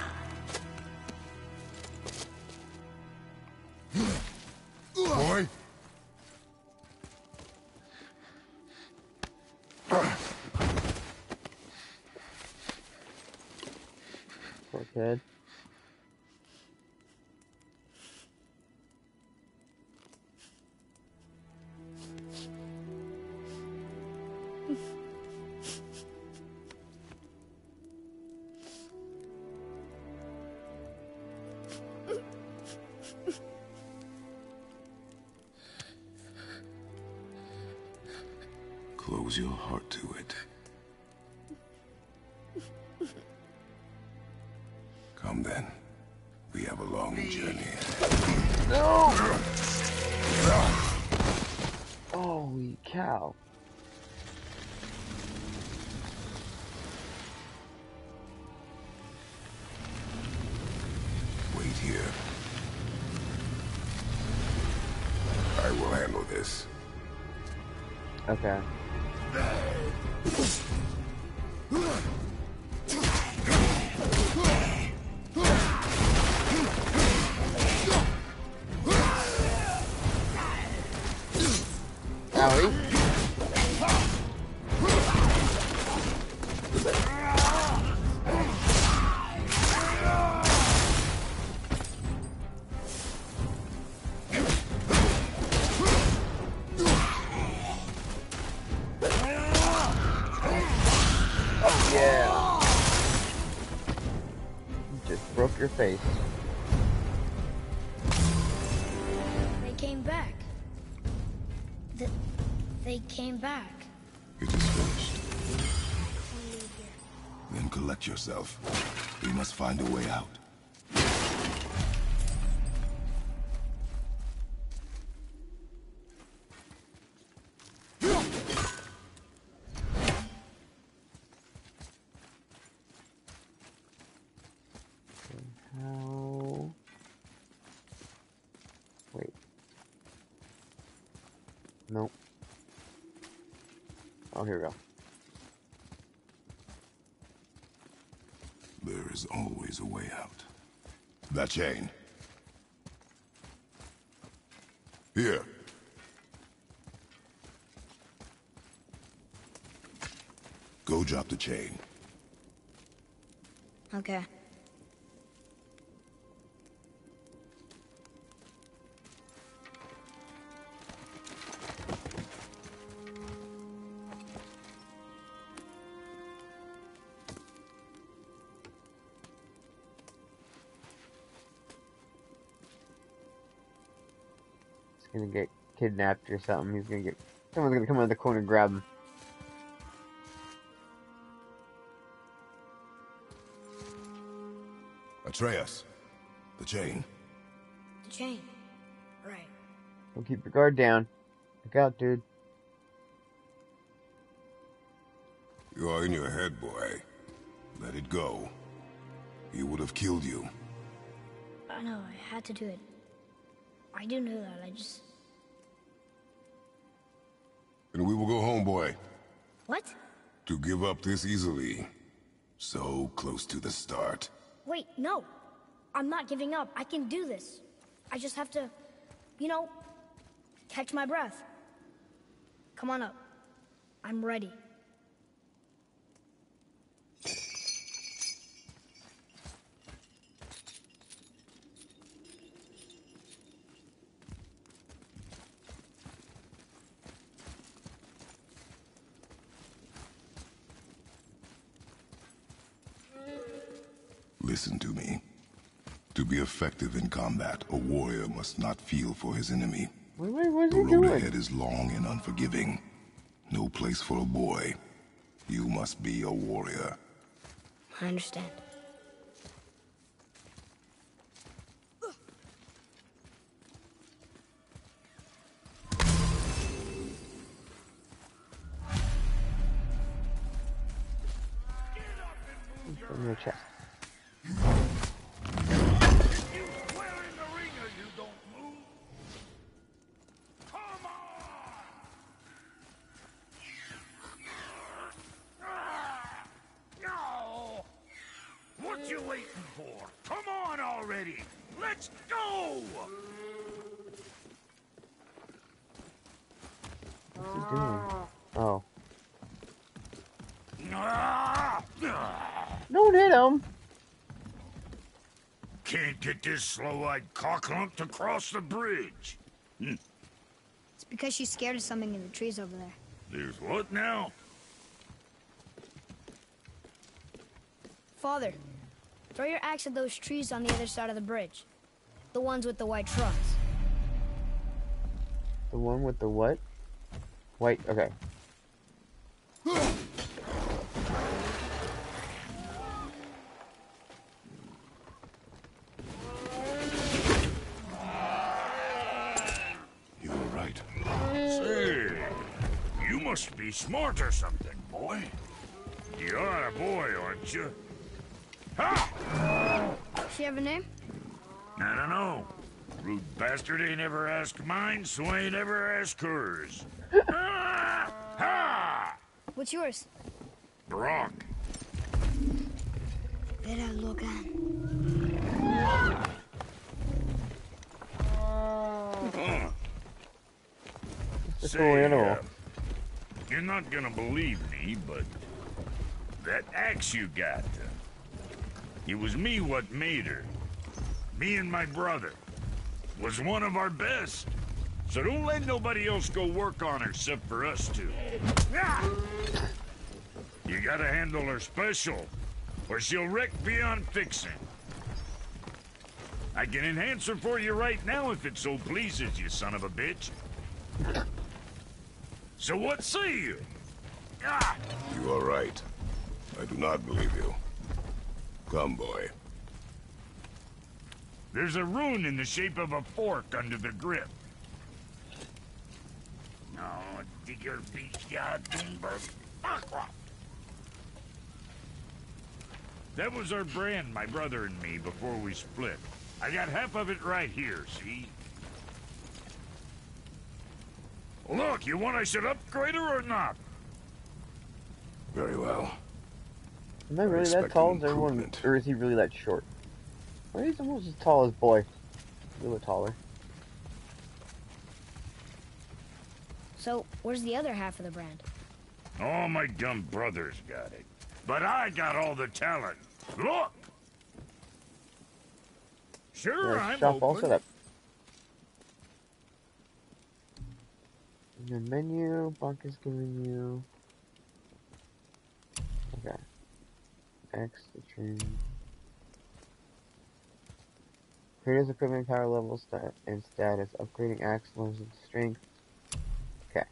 Boy? Poor kid. Close your heart to it. Come then. We have a long journey. No! Holy cow. Wait here. I will handle this. Okay. Owie. Oh yeah. You just broke your face. They came back. Th they came back. It is finished. I'll leave here. Then collect yourself. We must find a way out. How? Wait. Nope. Oh, here we go. There is always a way out. That chain. Here. Go drop the chain. Okay. He's gonna get kidnapped or something. He's gonna get... Someone's gonna come out of the corner and grab him. Atreus. The chain. The chain. Right. Don't keep your guard down. Look out, dude. You are in your head, boy. Let it go. He would have killed you. I know, I had to do it. I do know that, I just... and we will go home, boy. What? To give up this easily. So close to the start. Wait, no. I'm not giving up. I can do this. I just have to, you know, catch my breath. Come on up. I'm ready. Listen to me. To be effective in combat, a warrior must not feel for his enemy. Wait, wait, what's The he road doing? ahead is long and unforgiving. No place for a boy. You must be a warrior. I understand. From your chest. You swear in the ring or you don't move. Come on! Ah! No! What you waiting for? Come on already! Let's go! What's he doing? Oh. Ah! Ah! Don't hit him! Can't get this slow-eyed cocklump to cross the bridge. Hm. It's because she's scared of something in the trees over there. There's what now? Father, throw your axe at those trees on the other side of the bridge. The ones with the white trunks. The one with the what? White, okay. You were right. Say, you must be smart or something, boy. You are a boy, aren't you? Ha! Does she have a name? I don't know. Rude bastard ain't ever asked mine, so I ain't ever asked hers. Ah! Ha! What's yours? Brock. Vera Logan. Huh. It's a cool animal. uh, you're not gonna believe me, but that axe you got, uh, it was me what made her. Me and my brother. Was one of our best. So don't let nobody else go work on her except for us two. Ah! You gotta handle her special, or she'll wreck beyond fixing. I can enhance her for you right now if it so pleases you, son of a bitch. So what say you? Ah! You are right. I do not believe you. Come, boy. There's a rune in the shape of a fork under the grip. No, digger That was our brand, my brother and me, before we split. I got half of it right here, see? Look, you want I should upgrade her or not? Very well. Am I really that Respect tall? an Is everyone, improvement. or is he really that short? Well, he's almost as tall as boy. A little taller. So, where's the other half of the brand? All my dumb brothers got it. But I got all the talent. Look! Sure, Yeah, I'm shop open. all set up. Your menu, Buck is giving you. Okay. X the train. Creators equipment power level stat and status. Upgrading axe levels of strength. Okay.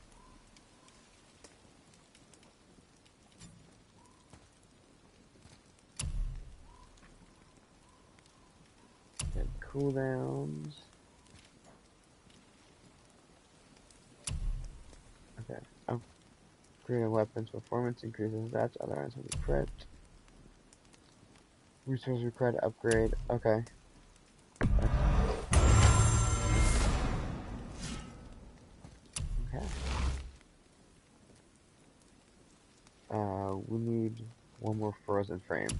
Then cooldowns. Okay. Upgrading weapons performance increases that other items will be prepped. Resources required to upgrade. Okay. Okay. Uh, we need one more frozen frame.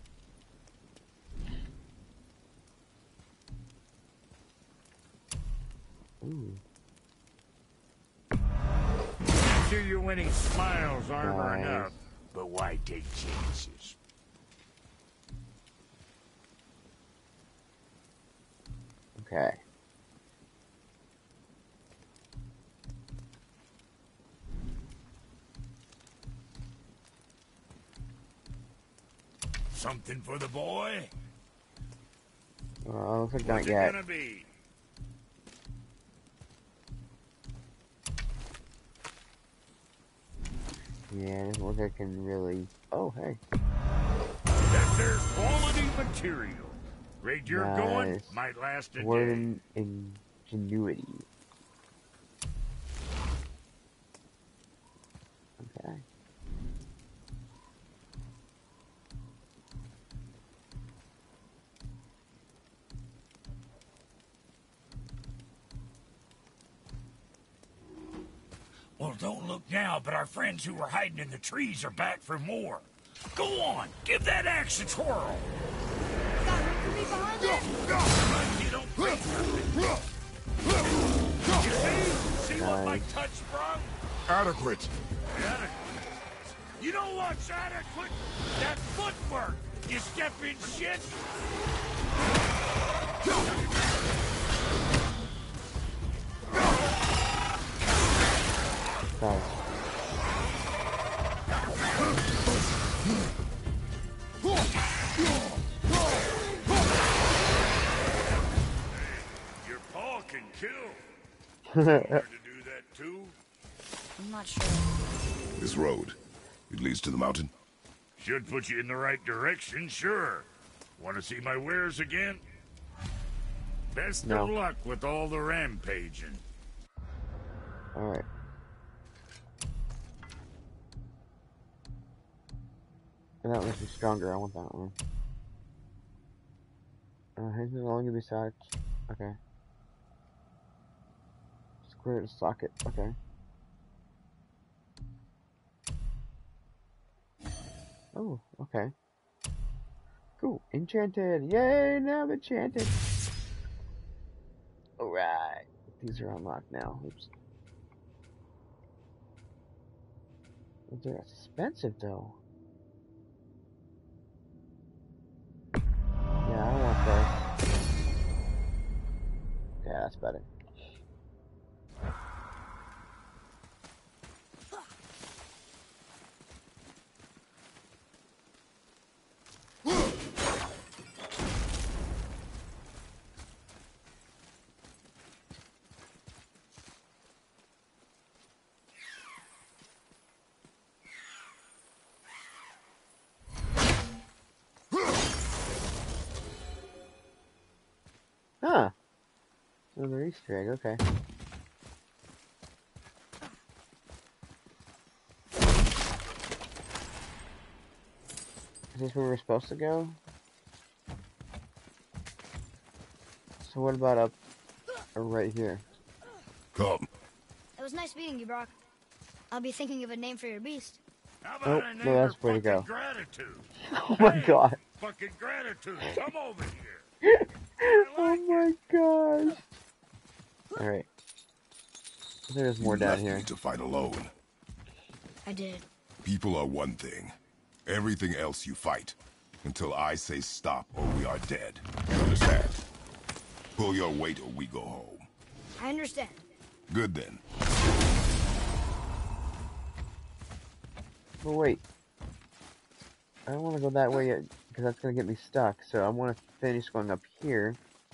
Ooh. Sure you're winning smiles, armor Nice. enough, but why take chances? Okay. Something for the boy? Well, looks like What's not it yet. gonna be? Yeah, doesn't look like I can really. Oh, hey. That there's quality material. Rate you're going Nice. might last a Word day. in ingenuity. Okay. Well, don't look now, but our friends who were hiding in the trees are back for more. Go on, give that axe a twirl. Got Mercury behind there? But you don't break nothing. You see? See what my Nice. touch brought? Adequate. Adequate. You know what's adequate? That footwork. You step in shit. Nice. Your paw can kill. You want her to do that too? I'm not sure. This road, it leads to the mountain. Should put you in the right direction, sure. Want to see my wares again? Best No. of luck with all the rampaging. Alright. And that makes me stronger. I want that one. Uh, here's the only be socket. Okay. Square to socket. Okay. Oh, okay. Cool. Enchanted. Yay, now I'm enchanted. Alright. These are unlocked now. Oops. They're expensive though. Yeah, I don't want this. Yeah, that's better. Huh. Another Easter egg, okay. Is this where we're supposed to go? So what about up or right here? Come. It was nice meeting you, Brock. I'll be thinking of a name for your beast. How Oh, about a no, name that's for way to fucking go. gratitude? Oh my Hey, god. Fucking gratitude, come over here. I Oh like my gosh. Alright. There's more you down left here. me to fight alone. I did. People are one thing. Everything else you fight. Until I say stop or we are dead. You understand? Pull your weight or we go home. I understand. Good then. But wait. I don't want to go that way yet, because that's going to get me stuck. So I want to finish going up here.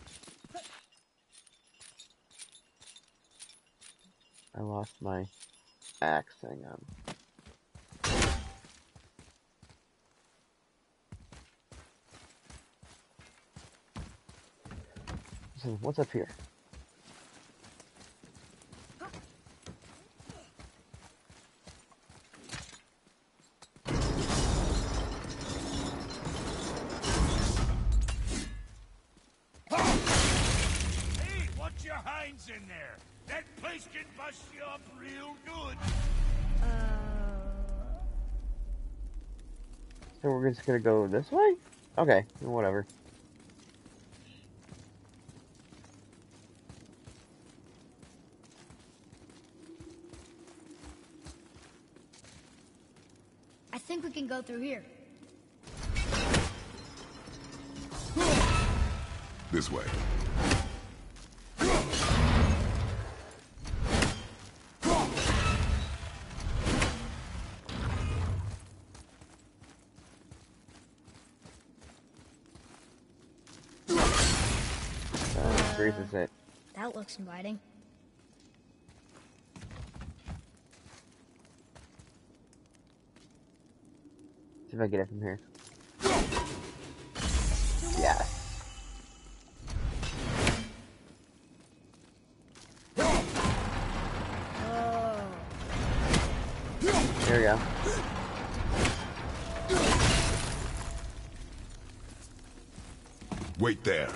I lost my axe. Hang on. So what's up here? Hey, watch your hinds in there. That place can bust you up real good. Uh, So we're just gonna go this way? Okay, whatever. I think we can go through here. This way. Uh, freezes it. That looks inviting. See if I get it from here. Yes. Oh. There we go. Wait there.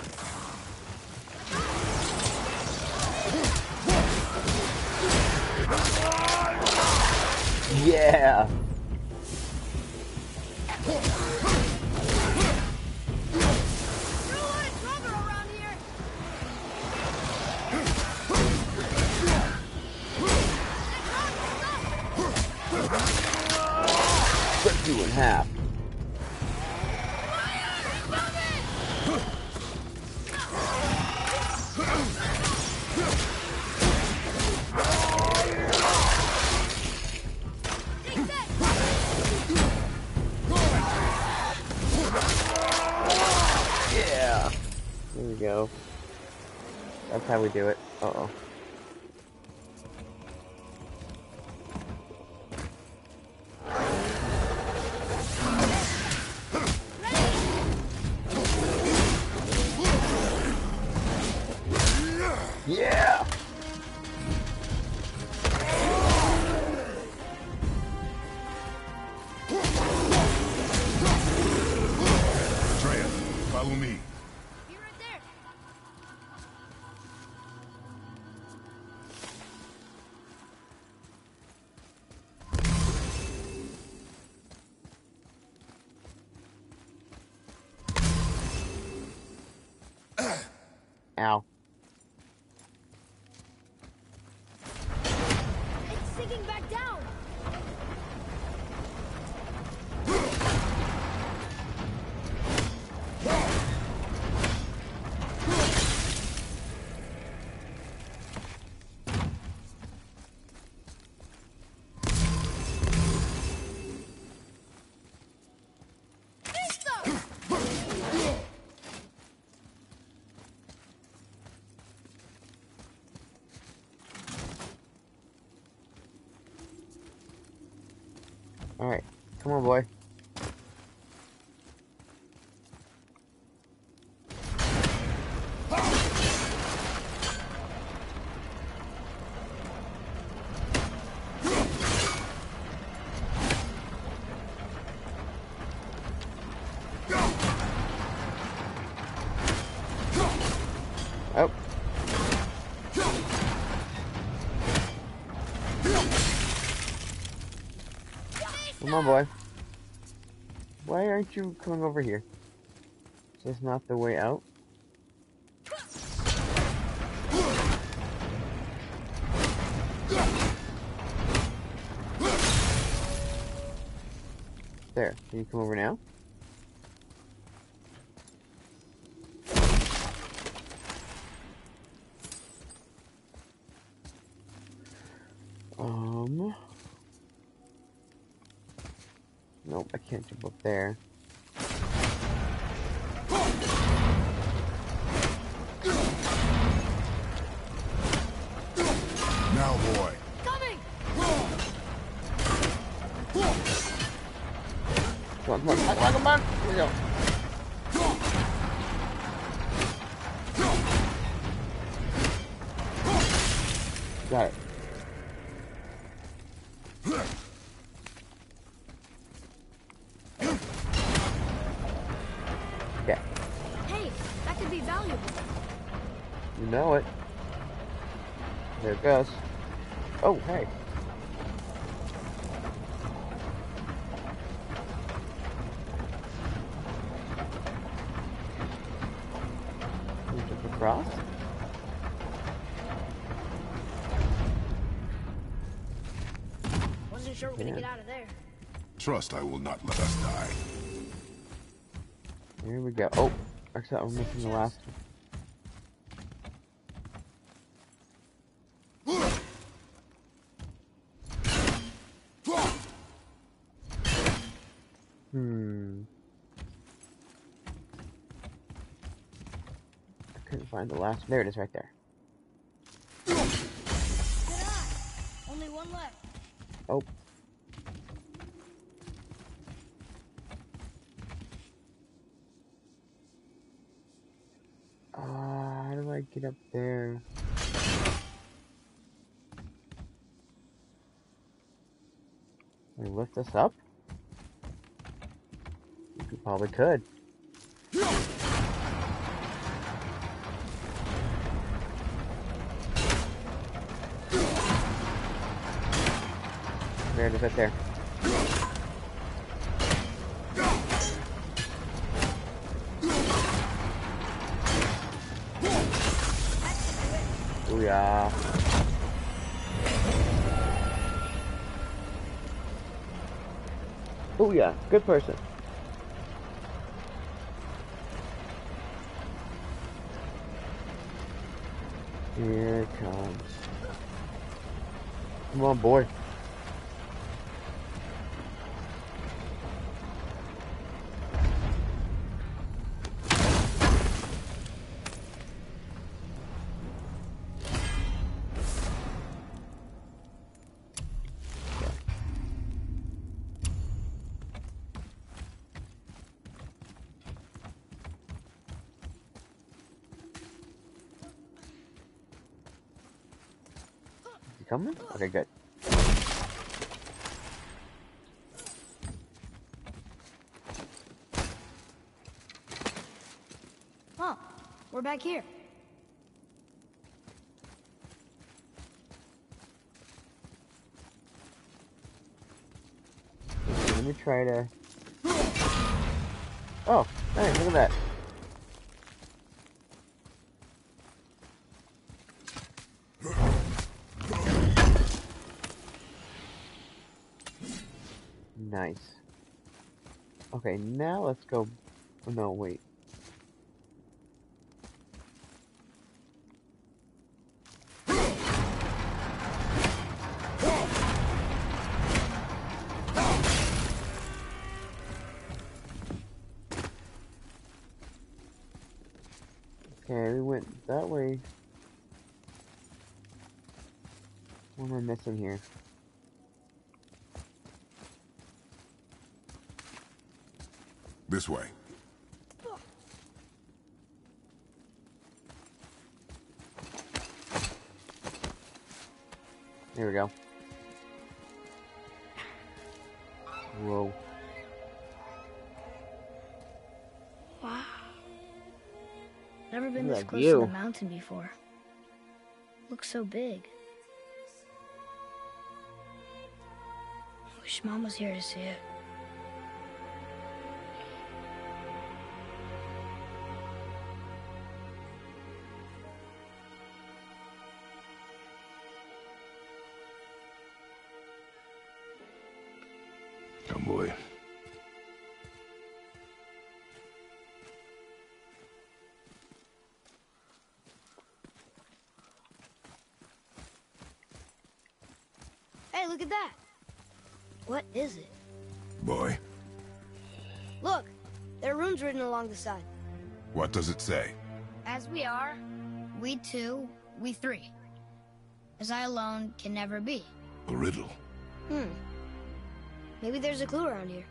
Yeah. There's a lot of trouble around here. Split you in half. Yeah. There we go. That's how we do it. Uh-oh. Yeah! Atreya, follow me. Be right there. Ow. It's sinking back down. Alright. Come on, boy. Oh. Come on, boy. Why aren't you coming over here? Is this not the way out? There. Can you come over now? Um... Nope, I can't jump up there. Now, boy. Coming. Come on, come on, come on, come on! Here we go. Got it. Okay. Hey, that could be valuable. You know it. There it goes. Oh, hey. across? Wasn't sure we're gonna Yeah. get out of there. Trust I will not let us die. Here we go. Oh, except we're missing the last one. Hmm. I couldn't find the last. There it is, right there. Only one left. Oh. Uh, how do I get up there? Can we lift this up? We probably could. There it is, right there. Booyah. Booyah. Good person. Here it comes. Come on, boy. Coming? Okay, good. Huh. We're back here. Let me try to... Oh, hey, look at that. Nice. Okay, now let's go... Oh, no, wait. Okay, we went that way. What am I missing here? This way. Here we go. Whoa. Wow. Never been Look this at close you. to the mountain before. Looks so big. Wish Mom was here to see it. Come, boy. Hey, look at that. What is it? Boy, Look, there are runes written along the side. what does it say? As we are, we two, we three. As I alone can never be. A riddle. Hmm. Maybe there's a clue around here.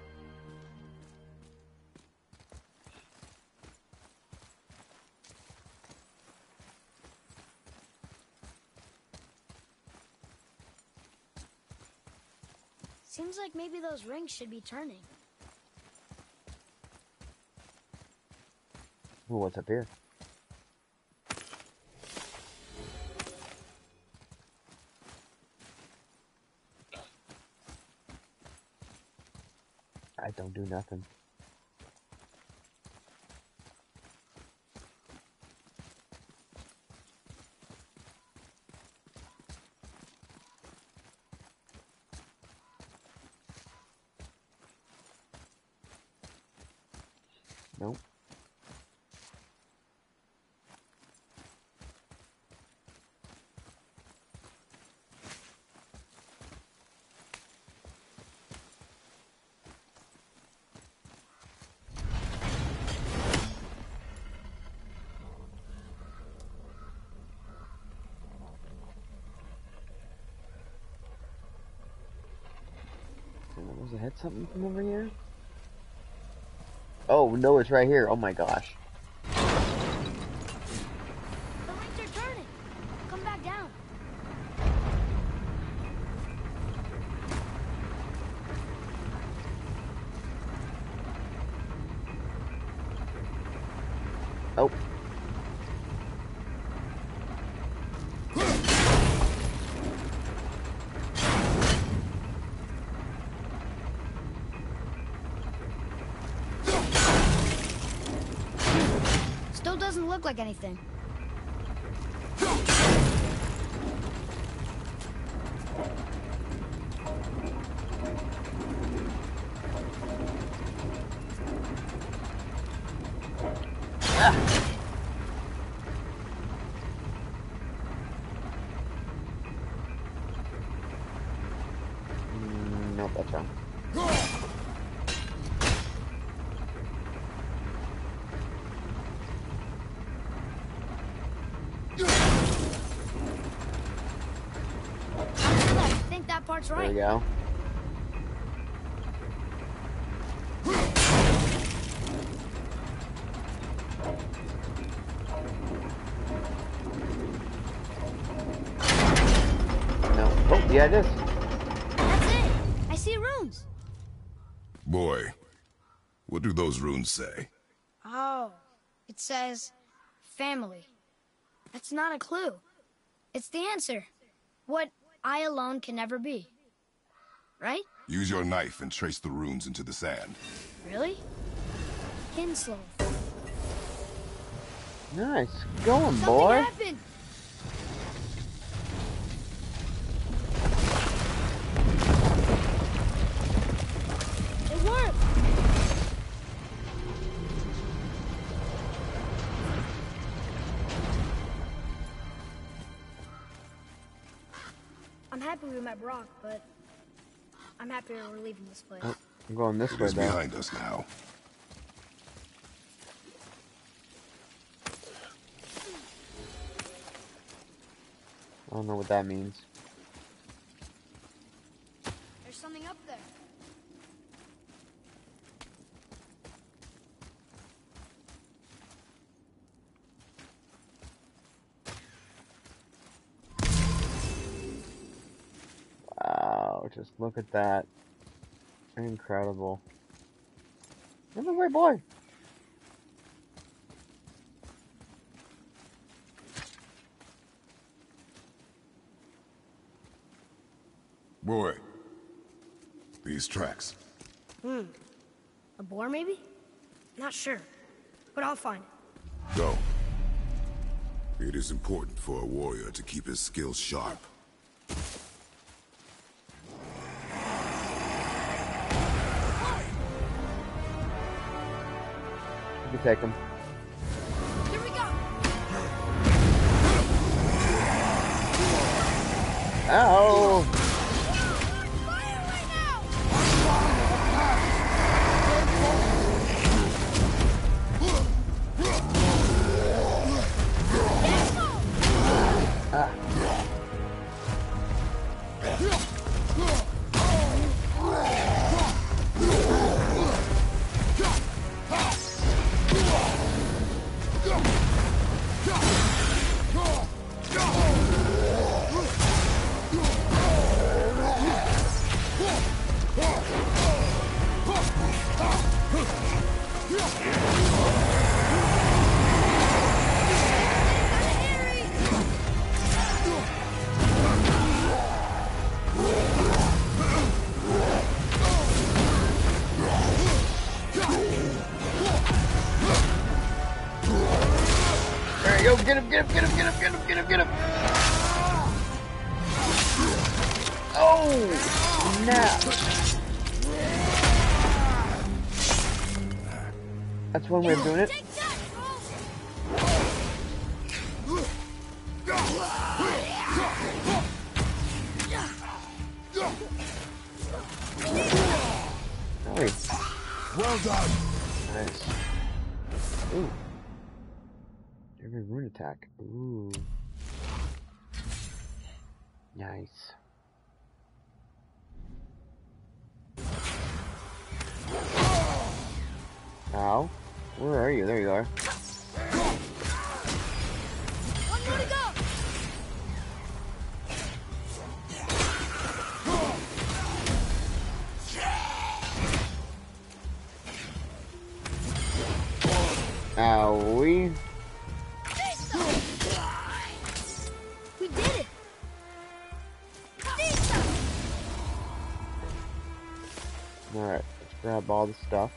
Seems like maybe those rings should be turning. Ooh, what's up here? I don't do nothing. Nope. Was it hit something from over here? Oh no, it's right here. Oh my gosh. The lights are turning. Come back down. Oh. Still doesn't look like anything. Mm, nope, that's wrong. I think that part's There right. we go. No. Oh, yeah, it is. That's it. I see runes. Boy, what do those runes say? Oh, it says family. That's not a clue. It's the answer. What I alone can never be. Right? Use your knife and trace the runes into the sand. Really? Kinslow. Nice. Going, Something boy. happened. It worked. I'm happy we met Brock, but I'm happier we're leaving this place. Oh, I'm going this It way, is though. behind us now. I don't know what that means. There's something up there. Wow, just look at that. Incredible. Run away, boy. Boy, these tracks. Hmm. A boar, maybe? Not sure. But I'll find it. Go. It is important for a warrior to keep his skills sharp. You can take him. Here we go. Ow! Fire right now! Ah. There you go, get him, get him, get him, get him, get him, get him, get him! Oh! Snap! That's one way of doing it. Take that! Nice. Well done. Nice. Ooh. Every rune attack. Ooh. Nice. Ow. Where are you? There you are. One more to go! Owie. We did it! Alright, let's grab all the stuff.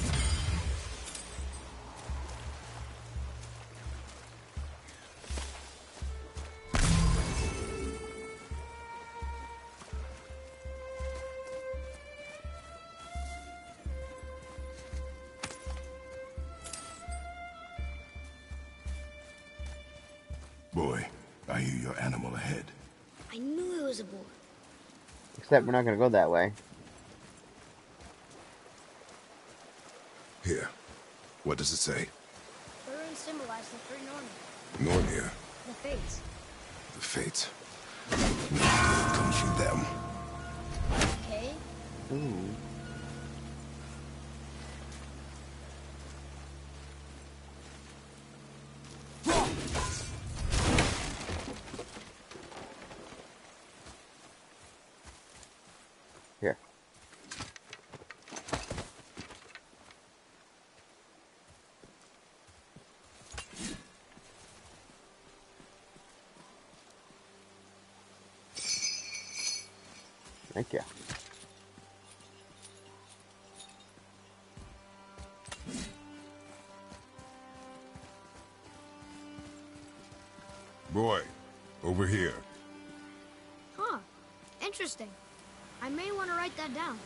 Boy, I hear your animal ahead. I knew it was a boar. Except we're not gonna go that way. Here. What does it say? The runes symbolize the three Nornir. Nornir. The Fates. The Fates. No good comes from them. Okay? Ooh. Here. Thank you. Boy, over here. Huh. Interesting. I may want to write that down.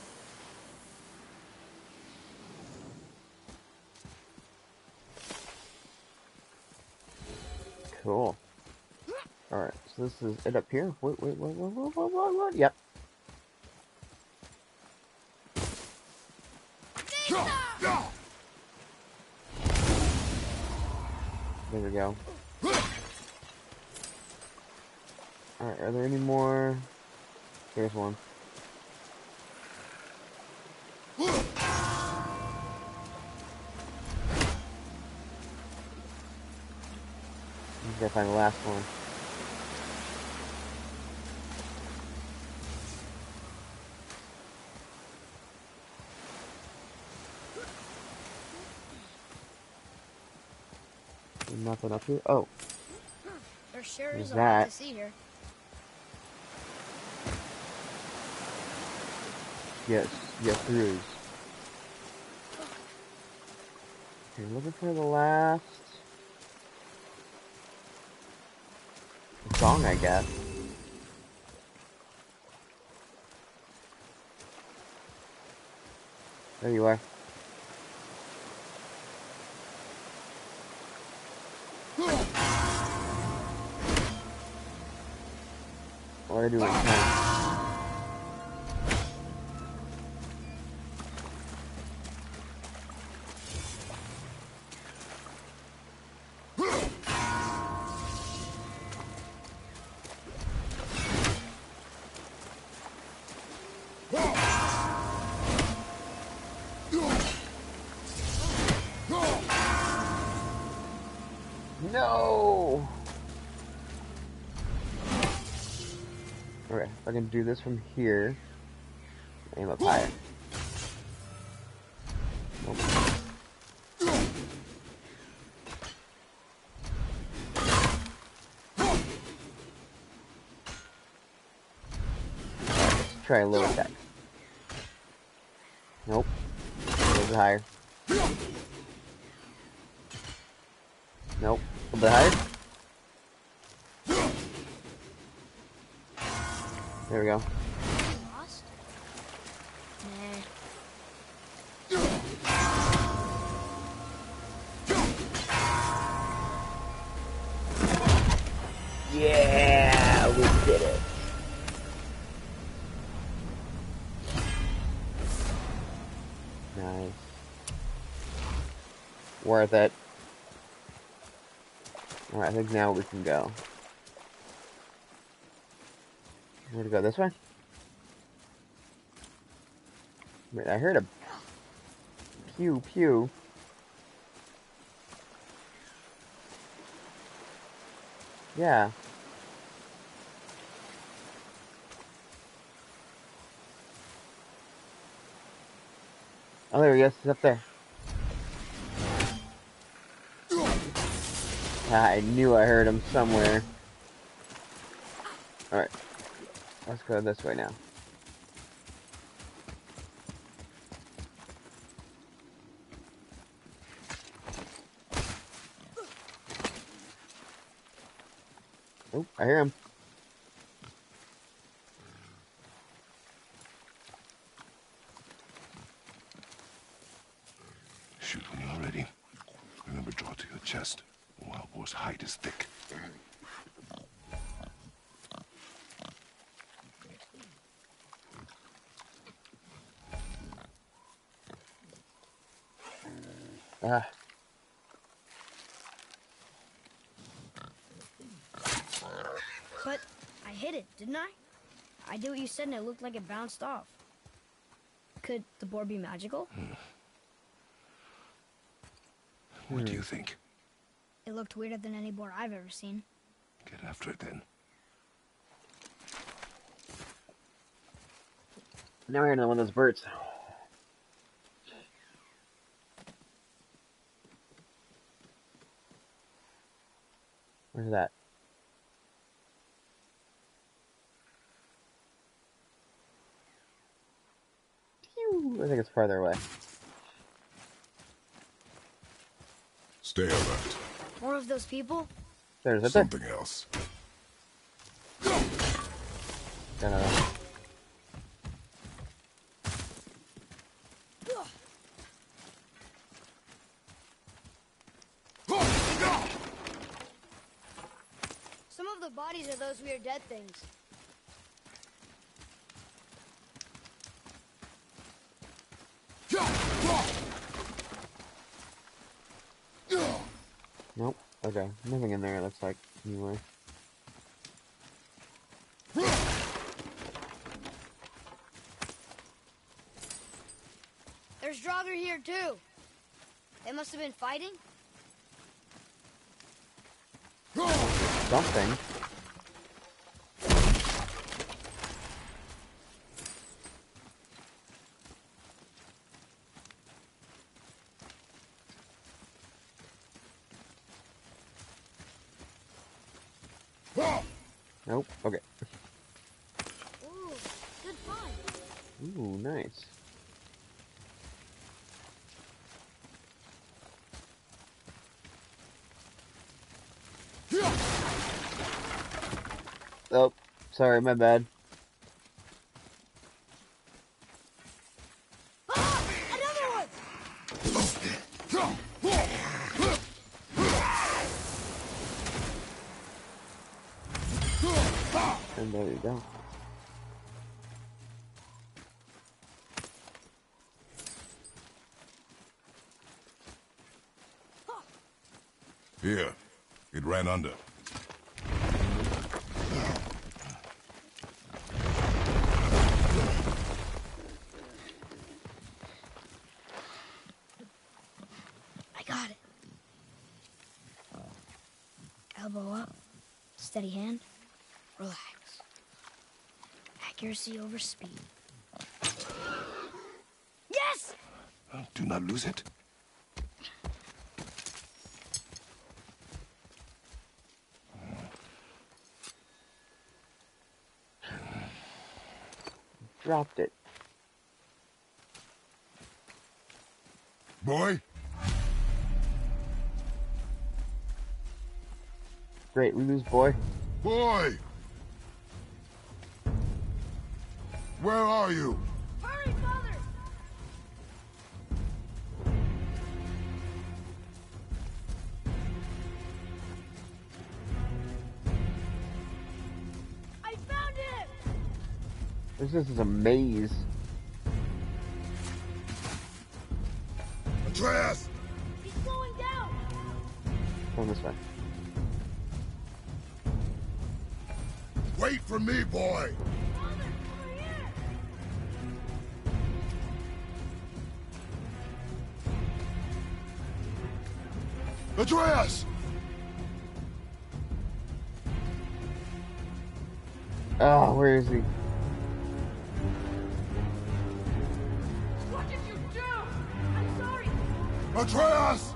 Cool. Alright, so this is it up here. Wait, wait, wait, wait, wait, wait, wait, wait. Yep. There we go. Alright, are there any more? Here's one. You gotta find the last one. There's nothing up here. Oh, There sure There's is a lot that. to see here. yes, yes, there is. Okay, looking for the last song, I guess. There you are. What do I do with time? No! Okay, if I can do this from here, aim up higher. Nope. Let's try a low attack. Nope. A little bit higher. Nope. A little bit higher. There we go. Lost? Nah. Yeah, we did it. Nice. Worth it. Alright, I think now we can go. Where to go? This way? Wait, I heard a pew pew. Yeah. Oh, there he is. He's up there. Ah, I knew I heard him somewhere. Alright. Let's go this way now. Oh, I hear him. Shoot when you're ready. Remember, draw to your chest. The wild boar's hide is thick. Ah. But I hit it, didn't I? I did what you said and it looked like it bounced off. Could the boar be magical? Hmm. What do you think? It looked weirder than any boar I've ever seen. Get after it then. Now we're into one of those birds. Where's that? Phew, I think it's farther away. Stay alert. More of those people? There's it there. Something else. No, no, no. Some of the bodies are those weird dead things. Nope. Okay. Nothing in there, it looks like. Anyway. There's Draugr here too. They must have been fighting. Something. Nope. Okay. Ooh, good find. Ooh, nice. Oh, sorry, my bad. Ah, another one! And there you go. Here. It ran under. I got it. Elbow up, steady hand, relax. Accuracy over speed. Yes! Do not lose it. Dropped it. Boy? Great, we lose boy. Boy! Where are you? Hurry, Father! This is a maze. Atreus! He's slowing down! Go this way. Wait for me, boy! Father, over here! Atreus! Oh, where is he? What did you do? I'm sorry! Atreus!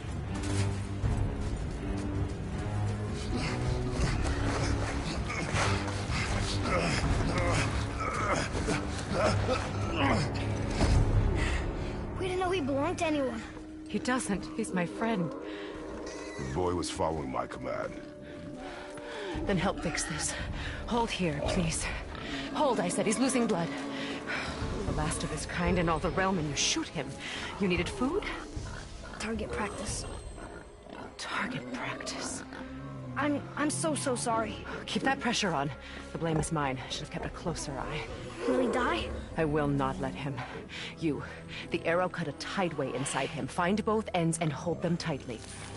We didn't know he belonged to anyone. He doesn't. He's my friend. The boy was following my command. Then help fix this. Hold here, please. Hold, I said. He's losing blood. The last of his kind in all the realm, and you shoot him. You needed food? Target practice. Target practice. I'm... I'm so, so sorry. Keep that pressure on. The blame is mine. I should have kept a closer eye. Will he die? I will not let him. You, the arrow cut a tideway inside him. Find both ends and hold them tightly.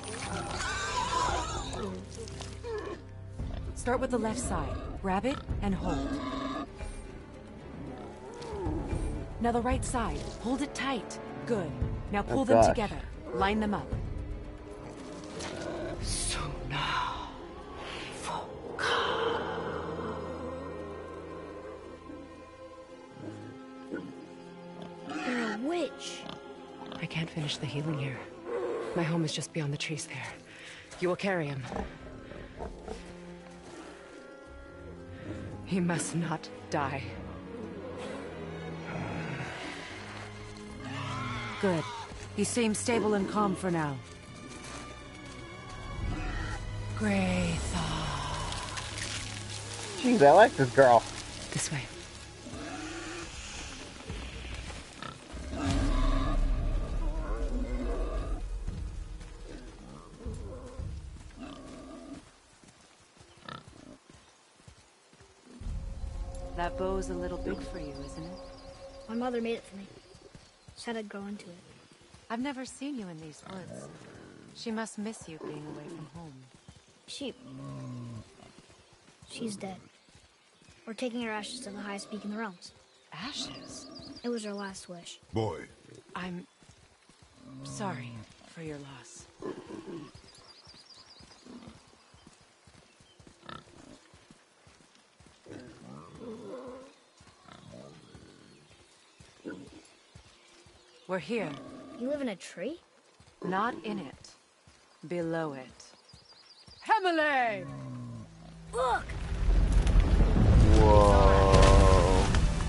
Start with the left side. Grab it and hold. Now the right side. Hold it tight. Good. Now pull Oh, them gosh. together. Line them up. Suna. You're a witch. I can't finish the healing here. My home is just beyond the trees there. You will carry him. He must not die. Good. He seems stable and calm for now. Greythaw. Jeez, I like this girl. This way. That bow's a little big for you, isn't it? My mother made it for me. Said I'd grow into it. I've never seen you in these woods. She must miss you being away from home. She... She's dead. We're taking her ashes to the highest peak in the realms. Ashes? It was her last wish. Boy, I'm sorry for your loss. We're here. You live in a tree? Not in it. Below it. Hemele! Look! Whoa.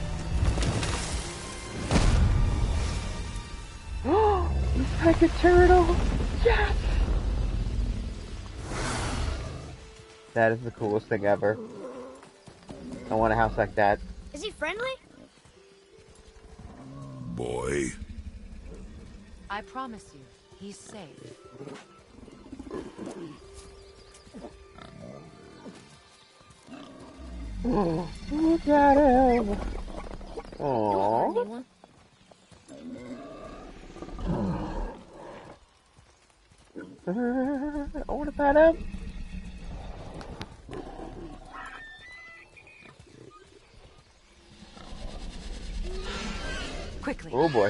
He's like a turtle. Yes! That is the coolest thing ever. I want a house like that. Is he friendly? boy. I promise you, he's safe. Oh, look at him. Aww. I want to pet him. Quickly. Oh boy.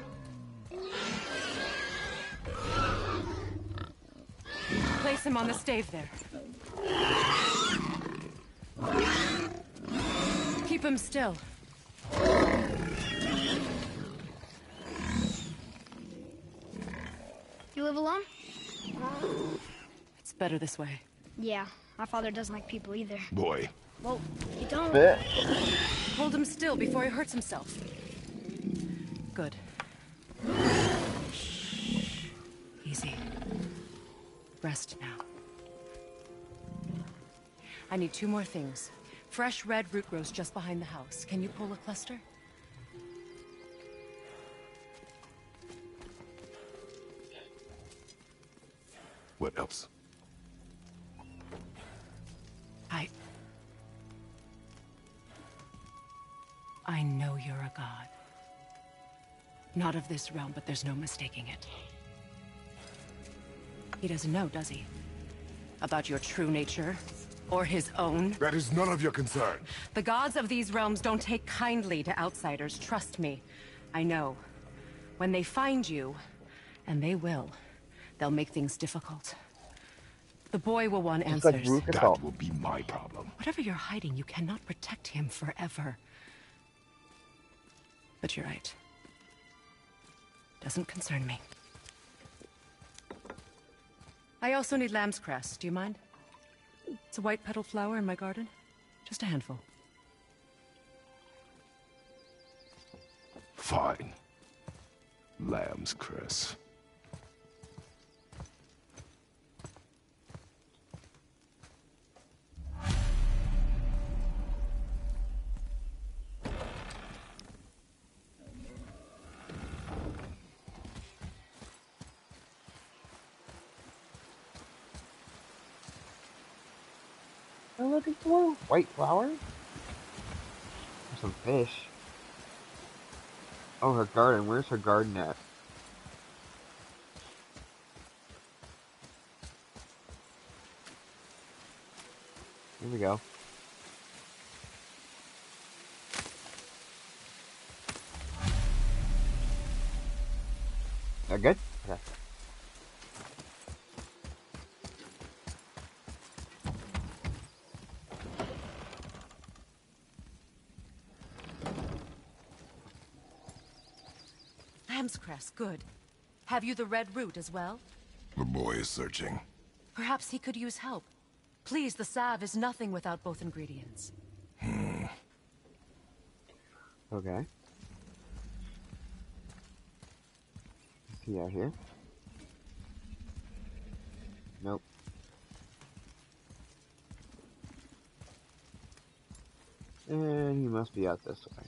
Place him on the stave there. Keep him still. You live alone? It's better this way. Yeah, my father doesn't like people either. Boy. Well, you don't. Bit. Hold him still before he hurts himself. Good. Easy. Rest now. I need two more things. Fresh red root grows just behind the house. Can you pull a cluster? What else? I... a god. Not of this realm, but there's no mistaking it. He doesn't know, does he? About your true nature? Or his own? That is none of your concern. The gods of these realms don't take kindly to outsiders, trust me. I know. When they find you, and they will, they'll make things difficult. The boy will want It's like answers. Ruka That Salt. will be my problem. Whatever you're hiding, you cannot protect him forever. But you're right. Doesn't concern me. I also need lamb's cress. Do you mind? It's a white petal flower in my garden. Just a handful. Fine. Lamb's cress. I'm looking for white flower? Or some fish. Oh, her garden. Where's her garden at? Here we go. That good? Okay. Lamb's cress, good. Have you the red root as well? The boy is searching. Perhaps he could use help. Please, the salve is nothing without both ingredients. Hmm. Okay. Is he out here? Nope. And he must be out this way.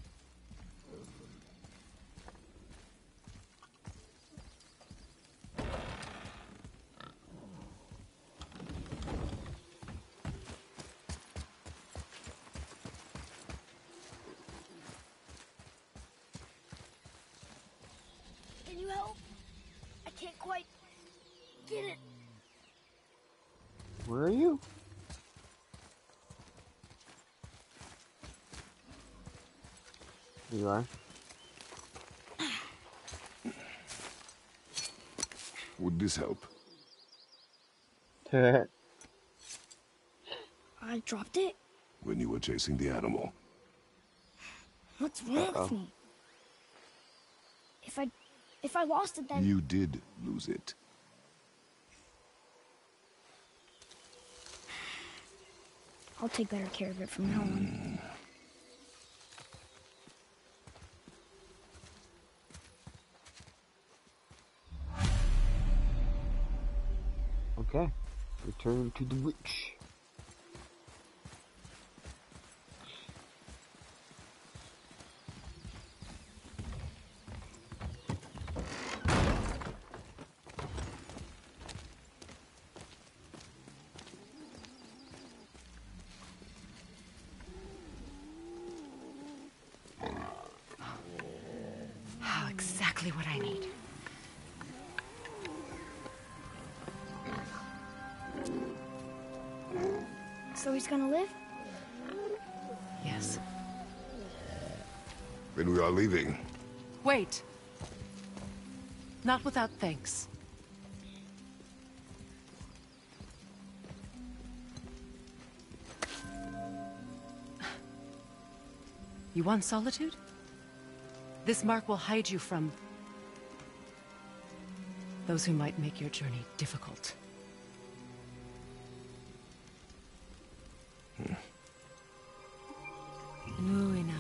Can you help? I can't quite get it. Where are you? Here you are. Would this help? I dropped it? When you were chasing the animal. What's wrong Uh-oh. with me? If I... if I lost it, then... You did lose it. I'll take better care of it from now on. Okay. Return to the witch. Ah, exactly what I need. So he's gonna live? Yes. Then we are leaving. Wait. Not without thanks. You want solitude? This mark will hide you from those who might make your journey difficult. Hmm. Nuina.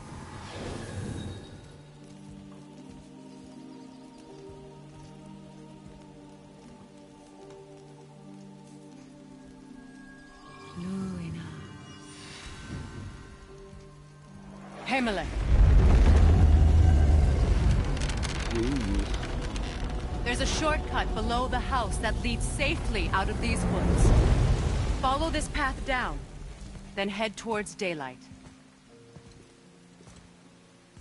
Nuina. Hemelech. There's a shortcut below the house that leads safely out of these woods. Follow this path down, then head towards daylight.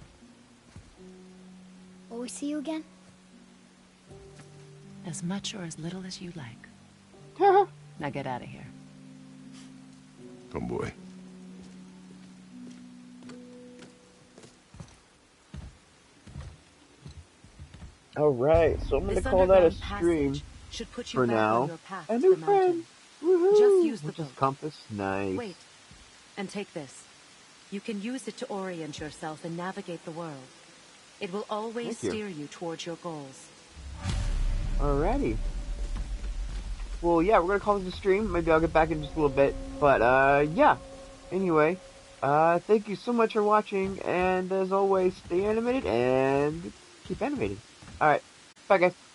Will we see you again? As much or as little as you like. Now get out of here. Tomboy. Alright, so I'm gonna This call that a underground stream passage should put you for back on now. your path A to new the friend! mountain. Woohoo! Just use the Which is book. compass, nice. Wait, and take this. You can use it to orient yourself and navigate the world. It will always Thank you. steer you towards your goals. Alrighty. Well, yeah, we're gonna call this a stream. Maybe I'll get back in just a little bit. But, uh, yeah. Anyway, uh, thank you so much for watching, and as always, stay animated and keep animating. Alright, bye guys.